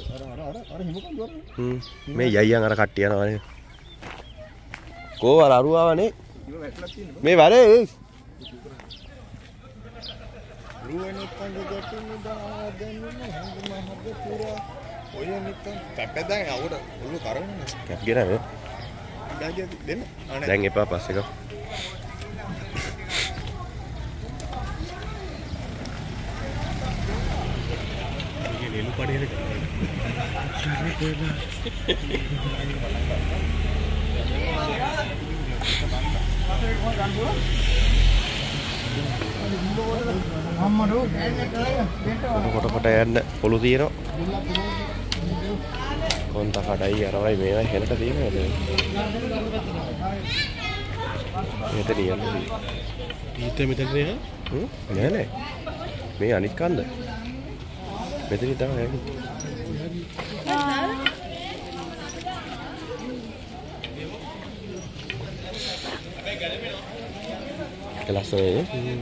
හ්ම් මේ යයියන් අර කට්ටිය යනවානේ. කෝ අර අරුවාවනේ. මේ වරේ. රුවනිත්තන්ගේ ගැටින්න දාදන්නේ හඳ මහද පුරා ඔය නිත්තන් කැප්පක් දාගෙන අවුට ඔළුව කරවන්නේ කැප් ගෙනාවේ ගාජිය දෙන්න දැන් එපා පස්සේ ගමු මේකේ ලෙලු කඩේට කොට කොට යන්න පොළු තියෙනවා කොන්ත කඩයි අරවයි මේවයි හෙලට තියෙනවද මෙතන යන්නේ ඊට මෙතන නෑ නෑ නෑ මේ අනිත් කන්ද මෙතන තමයි යන්නේ ලස්සනයි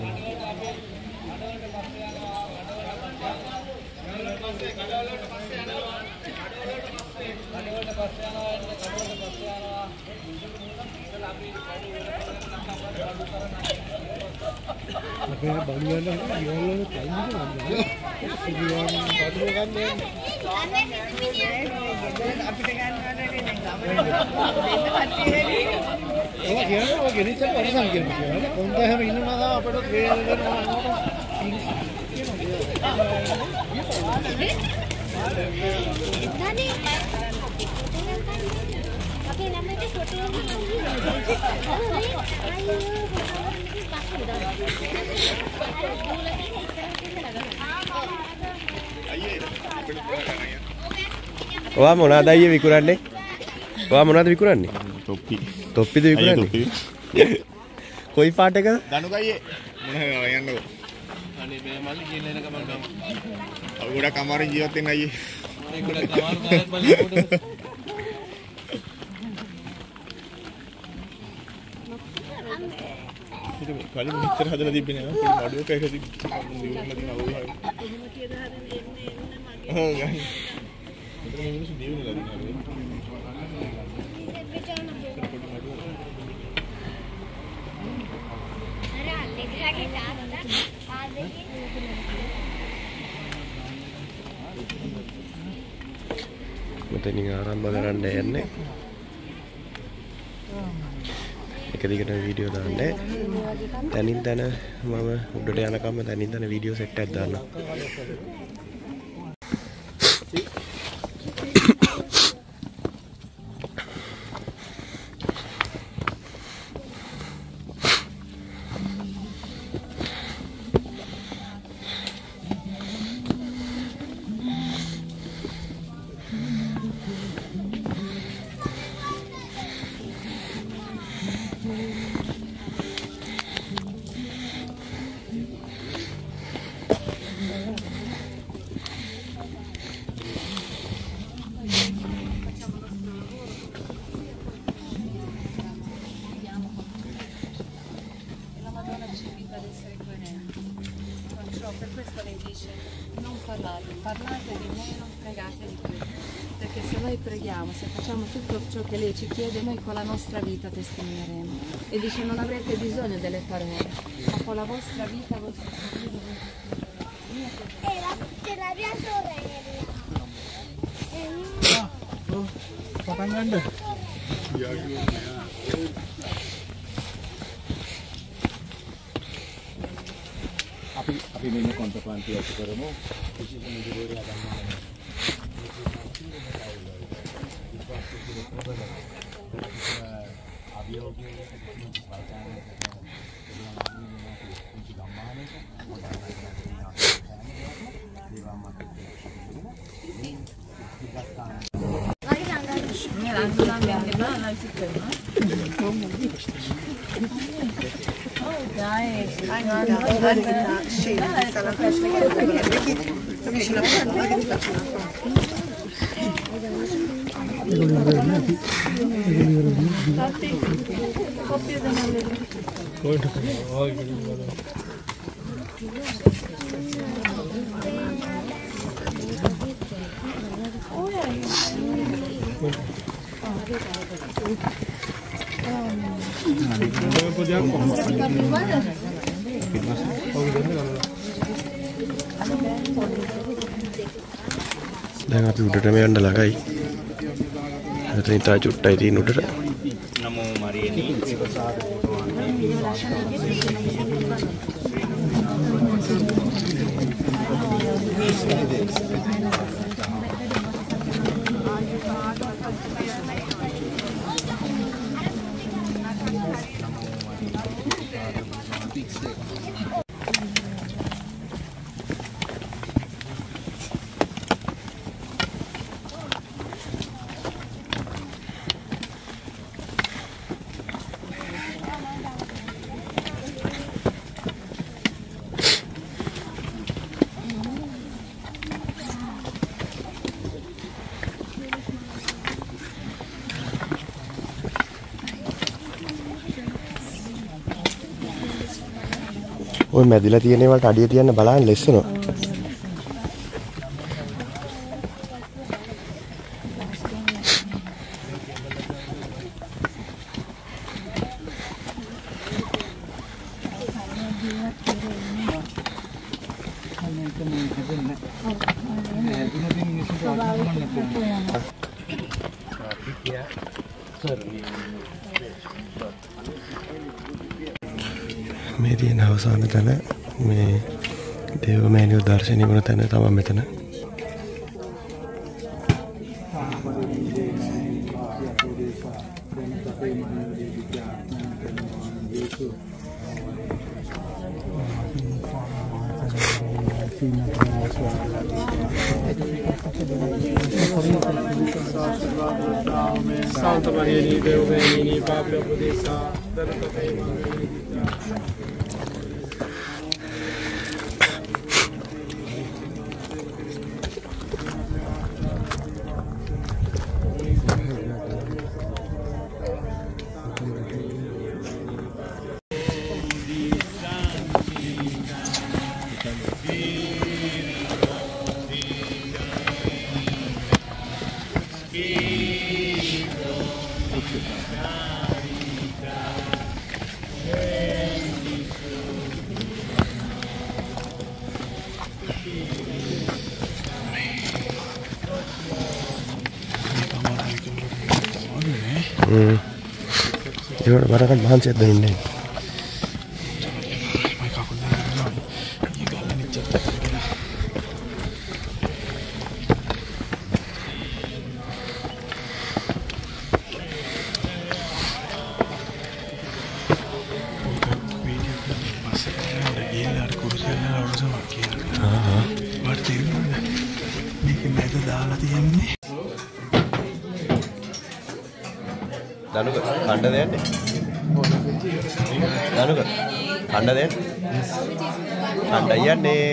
අපේ බණ්ඩුවල ඉවල්වල තල්මිද වන්දන ඉතින් අපිට ගන්නවනේ ඔය ගෙනිච්ච පරිසම් කියන්නේ කොන්ද හැම ඉන්නවා අපිට වේදනා අපේ ළමයිට ෆොටෝ ඔයා මොනවද අයියේ විකුණන්නේ? ඔයා මොනවද විකුණන්නේ? තොප්පි. තොප්පිද විකුණන්නේ? කොයි පාට එකද? දනුක අයියේ මොනවද යන්නකෝ. අනේ මේ මල්ලි කියන එක මම ගම. අපි ගොඩක් අමාරුවෙන් ජීවත් වෙන්න අයියේ. මේ ගොඩක් අමාරු කාලයක් මල්ලි පොඩ. ඒක කලින් මෙච්චර හදලා තිබ්බේ නෑ. පොඩි මඩුවක එක තිබ්බා. දිනුම දින අවුල් හරි. ඔව් ගයි. මෙතන මිනිස්සු දිනුනලා දිනවා. මෙතනින් ආරම්භ කරන්න යන්නේ. එක දිගට වීඩියෝ දාන්නේ. තනින් තන මම උඩට යනකම් තනින් තන වීඩියෝ සෙට් එකක් දාන්නම්. Per questo lei dice non parlate, parlate di meno, pregate di più, perché se noi preghiamo, se facciamo tutto ciò che lei ci chiede, noi con la nostra vita testimonieremo. E dice non avrete bisogno delle parole, ma con la vostra vita, vostra vita. c'è la mia sorella. පටන් ගන්න. අපි අපි මෙන්න කොන්ටප්ලාන්ටි ඇති කරමු. විශේෂ නිරෝධය ගන්නවා. අභියෝගයේ දැන් අපි උඩටම යන්න ළඟයි. එතන තා චුට්ටයි තියෙන උඩට. නමෝ මරියනි ඔය මැදිලා තියෙන ඒවාට අඩිය තියන්න බලන්න ලෙස්සනවා. මේ තියෙන අවසාන තැන මේ දේවමෑණියෝ දර්ශනය වුණ තැන තමයි මෙතන. Santa Maria di Deo Venini, Pablo Podesa, Dalla Fema. Hmm. Yo barakan bahan set dah ini. Danuka, kanda දෙන්නේ. Danuka, kanda දෙන්නේ. කණ්ඩ යන්නේ.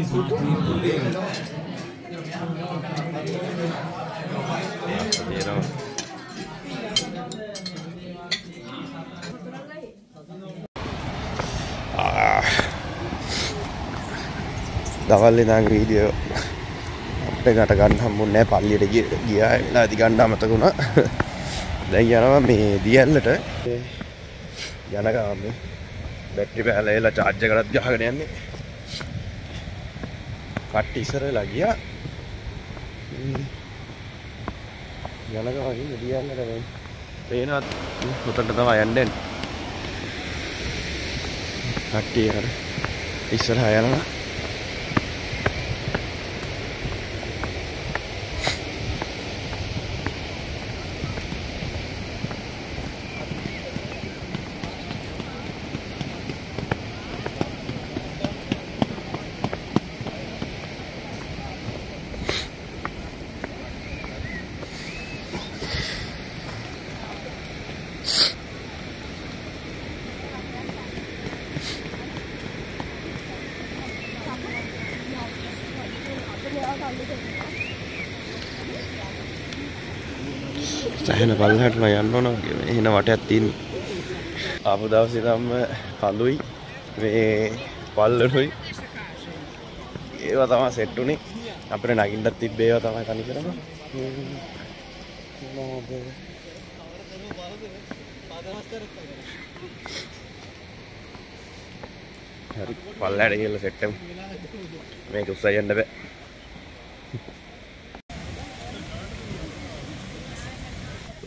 දවල් ඉඳන් වීඩියෝ අපිට ගට ගන්න හම්බුනේ නැහැ. පල්ලියට ගියා වෙලා ඉදි ගන්න අමතක වුණා. දැන් යනවා මේ දියැල්ලට යන ගාමේ බැටරි පැලේලා charge එකකට ගහගෙන යන්නේ. කට්ටි ඉස්සරලා ගියා. යන ගාමේ දියැල්ලට මේ පේනවත් උතන්ට තමයි යන්නේ. කට්ටි අර ඉස්සරහා යනවා. සෑහෙන පල්ලෙහාට මම යන්න ඕන වගේ. එහෙන වටයක් තියෙන. ආපු දවසේ තමයි කඳුයි මේ පල්ලරුයි ඒවා තමයි සෙට් උනේ. අපිට නගින්නත් තිබ්බේ ඒවා තමයි තනි කරම. හරි පල්ලෙහාට ගිහලා සෙට් එකමු. මේක උස්සයි යන්න බෑ.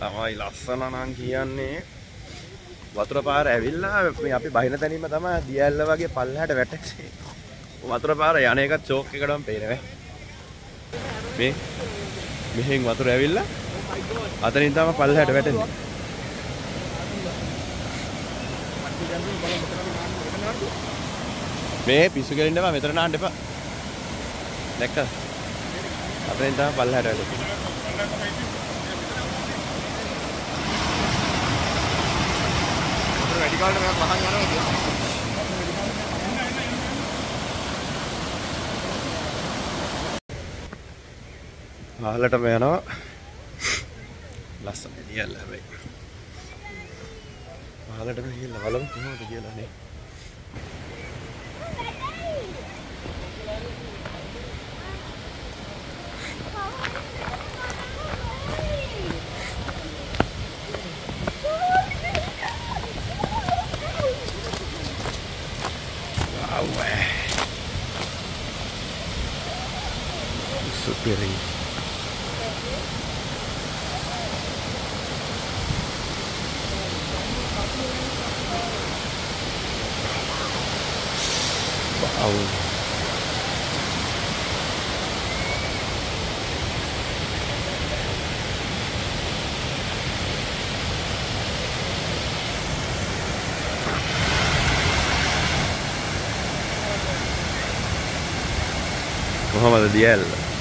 තමයි ලස්සන නම් කියන්නේ වතුර පාර ඇවිල්ලා මේ අපි බහින තැනීම තමයි දියැල්ල වගේ පල්ලෙහාට වැටෙන්නේ. වතුර පාර යන එකත් චෝක් එකටම පේනවා. මේ මෙහෙන් වතුර ඇවිල්ලා අතනින් තමයි පල්ලෙහාට වැටෙන්නේ. මේ පිස්සු කෙලින්න එපා මෙතන නාන්න එපා. දැක්කද? අතනින් තමයි පල්ලෙහාට වැටෙන්නේ. වැඩි කාලෙට මම මහන් යනවා කියලා. ආලටම යනවා. ලස්සන දියල්ල හැබැයි. ආලටම ගිහලා බලමු කොහොමද කියලා නේ. Superi. Wow. Muhammad Dial.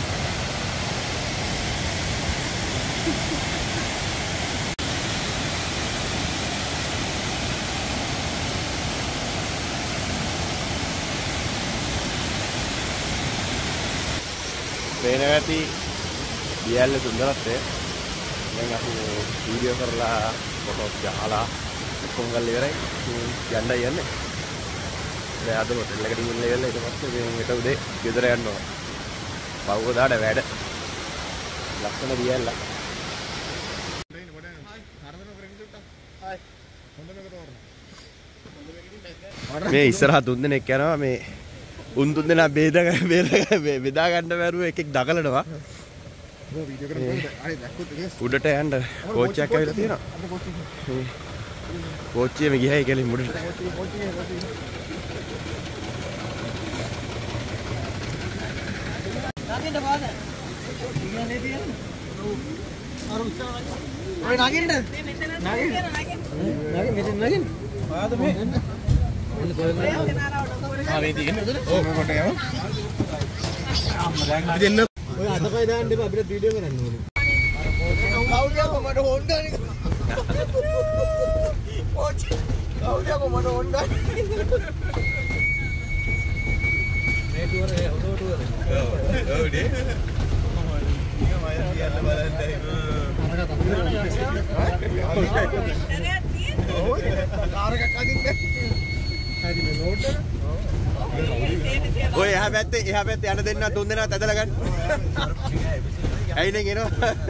පේනවා ඇති දියැල්ල සුන්දරත්වය. දැන් අපි වීඩියෝ කරලා ෆොටෝස් ගහලා කොම් ගල්ල ඉවරයි. යන්නයි යන්නේ. දැන් අද හොටෙල් එකට ගිහින් ඉවරලා ඊට පස්සේ මේ හෙට උදේ ගෙදර යන්න ඕන. බව්වදාට වැඩ. ලස්සන දියැල්ල. මේ ඉස්සරහ තුන් දෙනෙක් යනවා මේ උන් තුන් දෙනා බේද බෙදා ගන්න බැරුව එකෙක් දකලනවා. උඩට යන්න කෝච්චියක් ඇවිල්ලා තියෙනවා. කෝච්චියෙම ගියයි කෙලින් උඩට. නගින්න පාද. ඉන්නේ තියෙන්නේ. අර උත්සාහ. ඔය නගින්න. නගින්න. නගින්න මෙතන නගින්න. පාද මේ. ආ මේ තියෙන්නේ උදේ. ඕ මම කොට යමු. අපි දෙන්න. ඔය අතපය දාන්න එපා අපිට වීඩියෝ කරන්න ඕනේ. අර කවුරුද මට හොන්ඩානේ. පොචි. කවුරුද මට හොන්ඩානේ. මේ ටුවර ඒ ඔතෝ ටුවර. ඔව් ඔව් නේ. මම නිකන් මයිල් තියන්න බලන්න ඔය එහා පැත්තේ එහා පැත්තේ යන දෙන්නා තුන් දෙනා තදලා ගන්න. ඇයි නේ එනවා.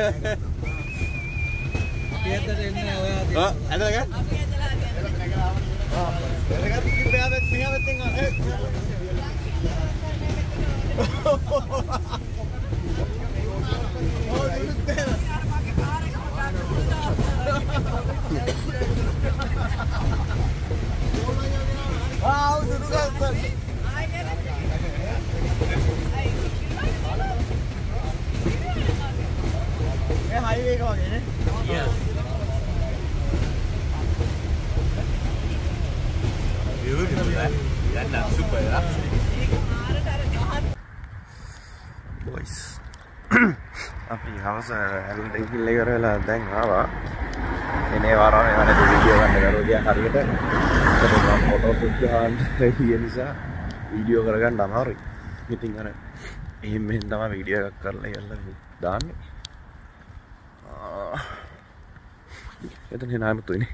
අපි ඇත්තට එන්නේ ඔය ආදී. ඔව් ඇදලා ගන්න. අපි ඇදලා ඇදලා. ආ. එලගත් මෙහා පැත්තේ මෙහා පැත්තෙන් ආ. Wow, dulu kan. Eh highway ka wage ne? Yeah. Beautiful, eh? Yeah, nah, super ya. Boys. අපි හවස ඇල්ලට ගිහිල්ලා ඉවර වෙලා දැන් ආවා. එනේ වාරාවේ වනේ වීඩියෝ ගන්න කරුවා හරියට. ඒකට මම ෆොටෝ ෂූට් ගන්න හිය නිසා වීඩියෝ කරගන්න අමාරුයි. ඉතින් අර එහෙම මෙහෙන් තමයි වීඩියෝ එකක් කරලා ඉවරලා දාන්නේ. ආ. එතන නාමතු ඉන්නේ.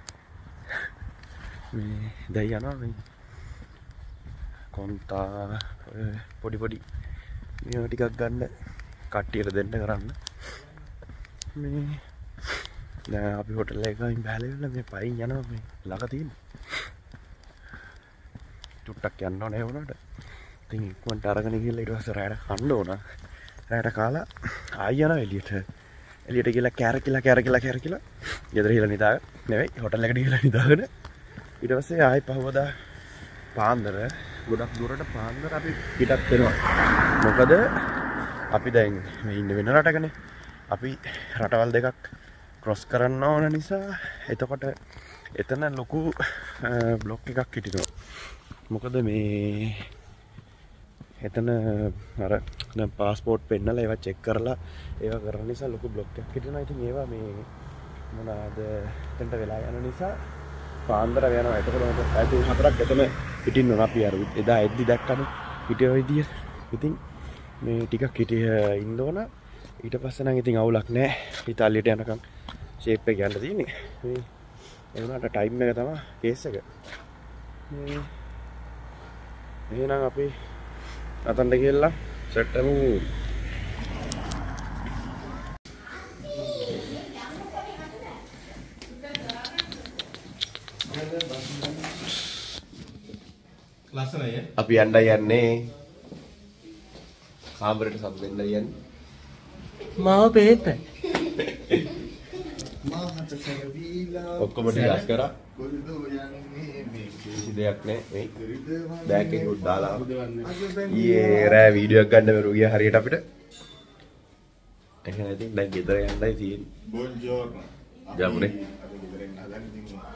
මේ දැන් යනවා මේ කොන්තා පොඩි පොඩි මේවා ටිකක් ගන්න කට්ටියට දෙන්න කරන්න. මේ දැන් අපි හොටල් එකකින් බැලුවල මේ පයින් යනවා මේ ළඟ තියෙන. චුට්ටක් යන්න ඕනේ වුණාට. ඉතින් ඉක්මනට අරගෙන ගිහලා ඊට පස්සේ රැයට කන්න ඕන. රැයට කාලා ආයි යනවා එළියට. එළියට ගිහලා කැරකිලා කැරකිලා කැරකිලා ගෙදර ගිහලා නිදාගෙන නෙවෙයි හොටල් එකට ගිහලා නිදාගෙන ඊට පස්සේ ආයි පහවදා පාන්දර ගොඩක් දුරට පාන්දර අපි පිටත් වෙනවා. මොකද අපි දැන් මේ ඉන්න වෙන රටකනේ. අපි රටවල් දෙකක් ක්‍රොස් කරන්න ඕන නිසා එතකොට එතන ලොකු බ්ලොක් එකක් හිටිනවා. මොකද මේ එතන අර දැන් પાස්පෝර්ට් පෙන්නලා ඒවා චෙක් කරලා ඒවා කරන නිසා ලොකු බ්ලොක් එකක් හිටිනවා. ඉතින් ඒවා මේ මොනවාද එතනට වෙලා යන නිසා පාන්දර යනවා. එතකොට මම පැය හතරක් එතන හිටින්න ඕන. අපි අර එදා එද්දි දැක්කනේ හිටිය විදියට. ඉතින් මේ ටිකක් හිටිය ඉන්න ඕන. ඊට පස්සේ නම් ඉතින් අවුලක් නැහැ. ඉතාලියට යනකම් ෂේප් එක යන්න තියෙන්නේ. මේ ඒ වුණාට ටයිම් එක තමයි කේස් එක. මේ එහෙනම් අපි අතන්ට ගිහලා සෙට් වෙමු. ලස්සනයි. අපි යන්න යන්නේ කාමරේට සබ් වෙන්න යන්නේ. මාව බේත. මහත සරවිලා ඔක්කොම ටිකස් කරා. කිසි දෙයක් නැහැ මේ බෑග් එක උඩ දාලා ඊයේ රෑ වීඩියෝ එකක් ගන්න බැරුව ගියා හරියට අපිට. එහෙනම් ඉතින් දැන් ගෙදර යන්නයි තියෙන්නේ. බොන්ජෝර්නෝ. ජම්නේ. අපි ගෙදරින් හදන්නේ ඉතින්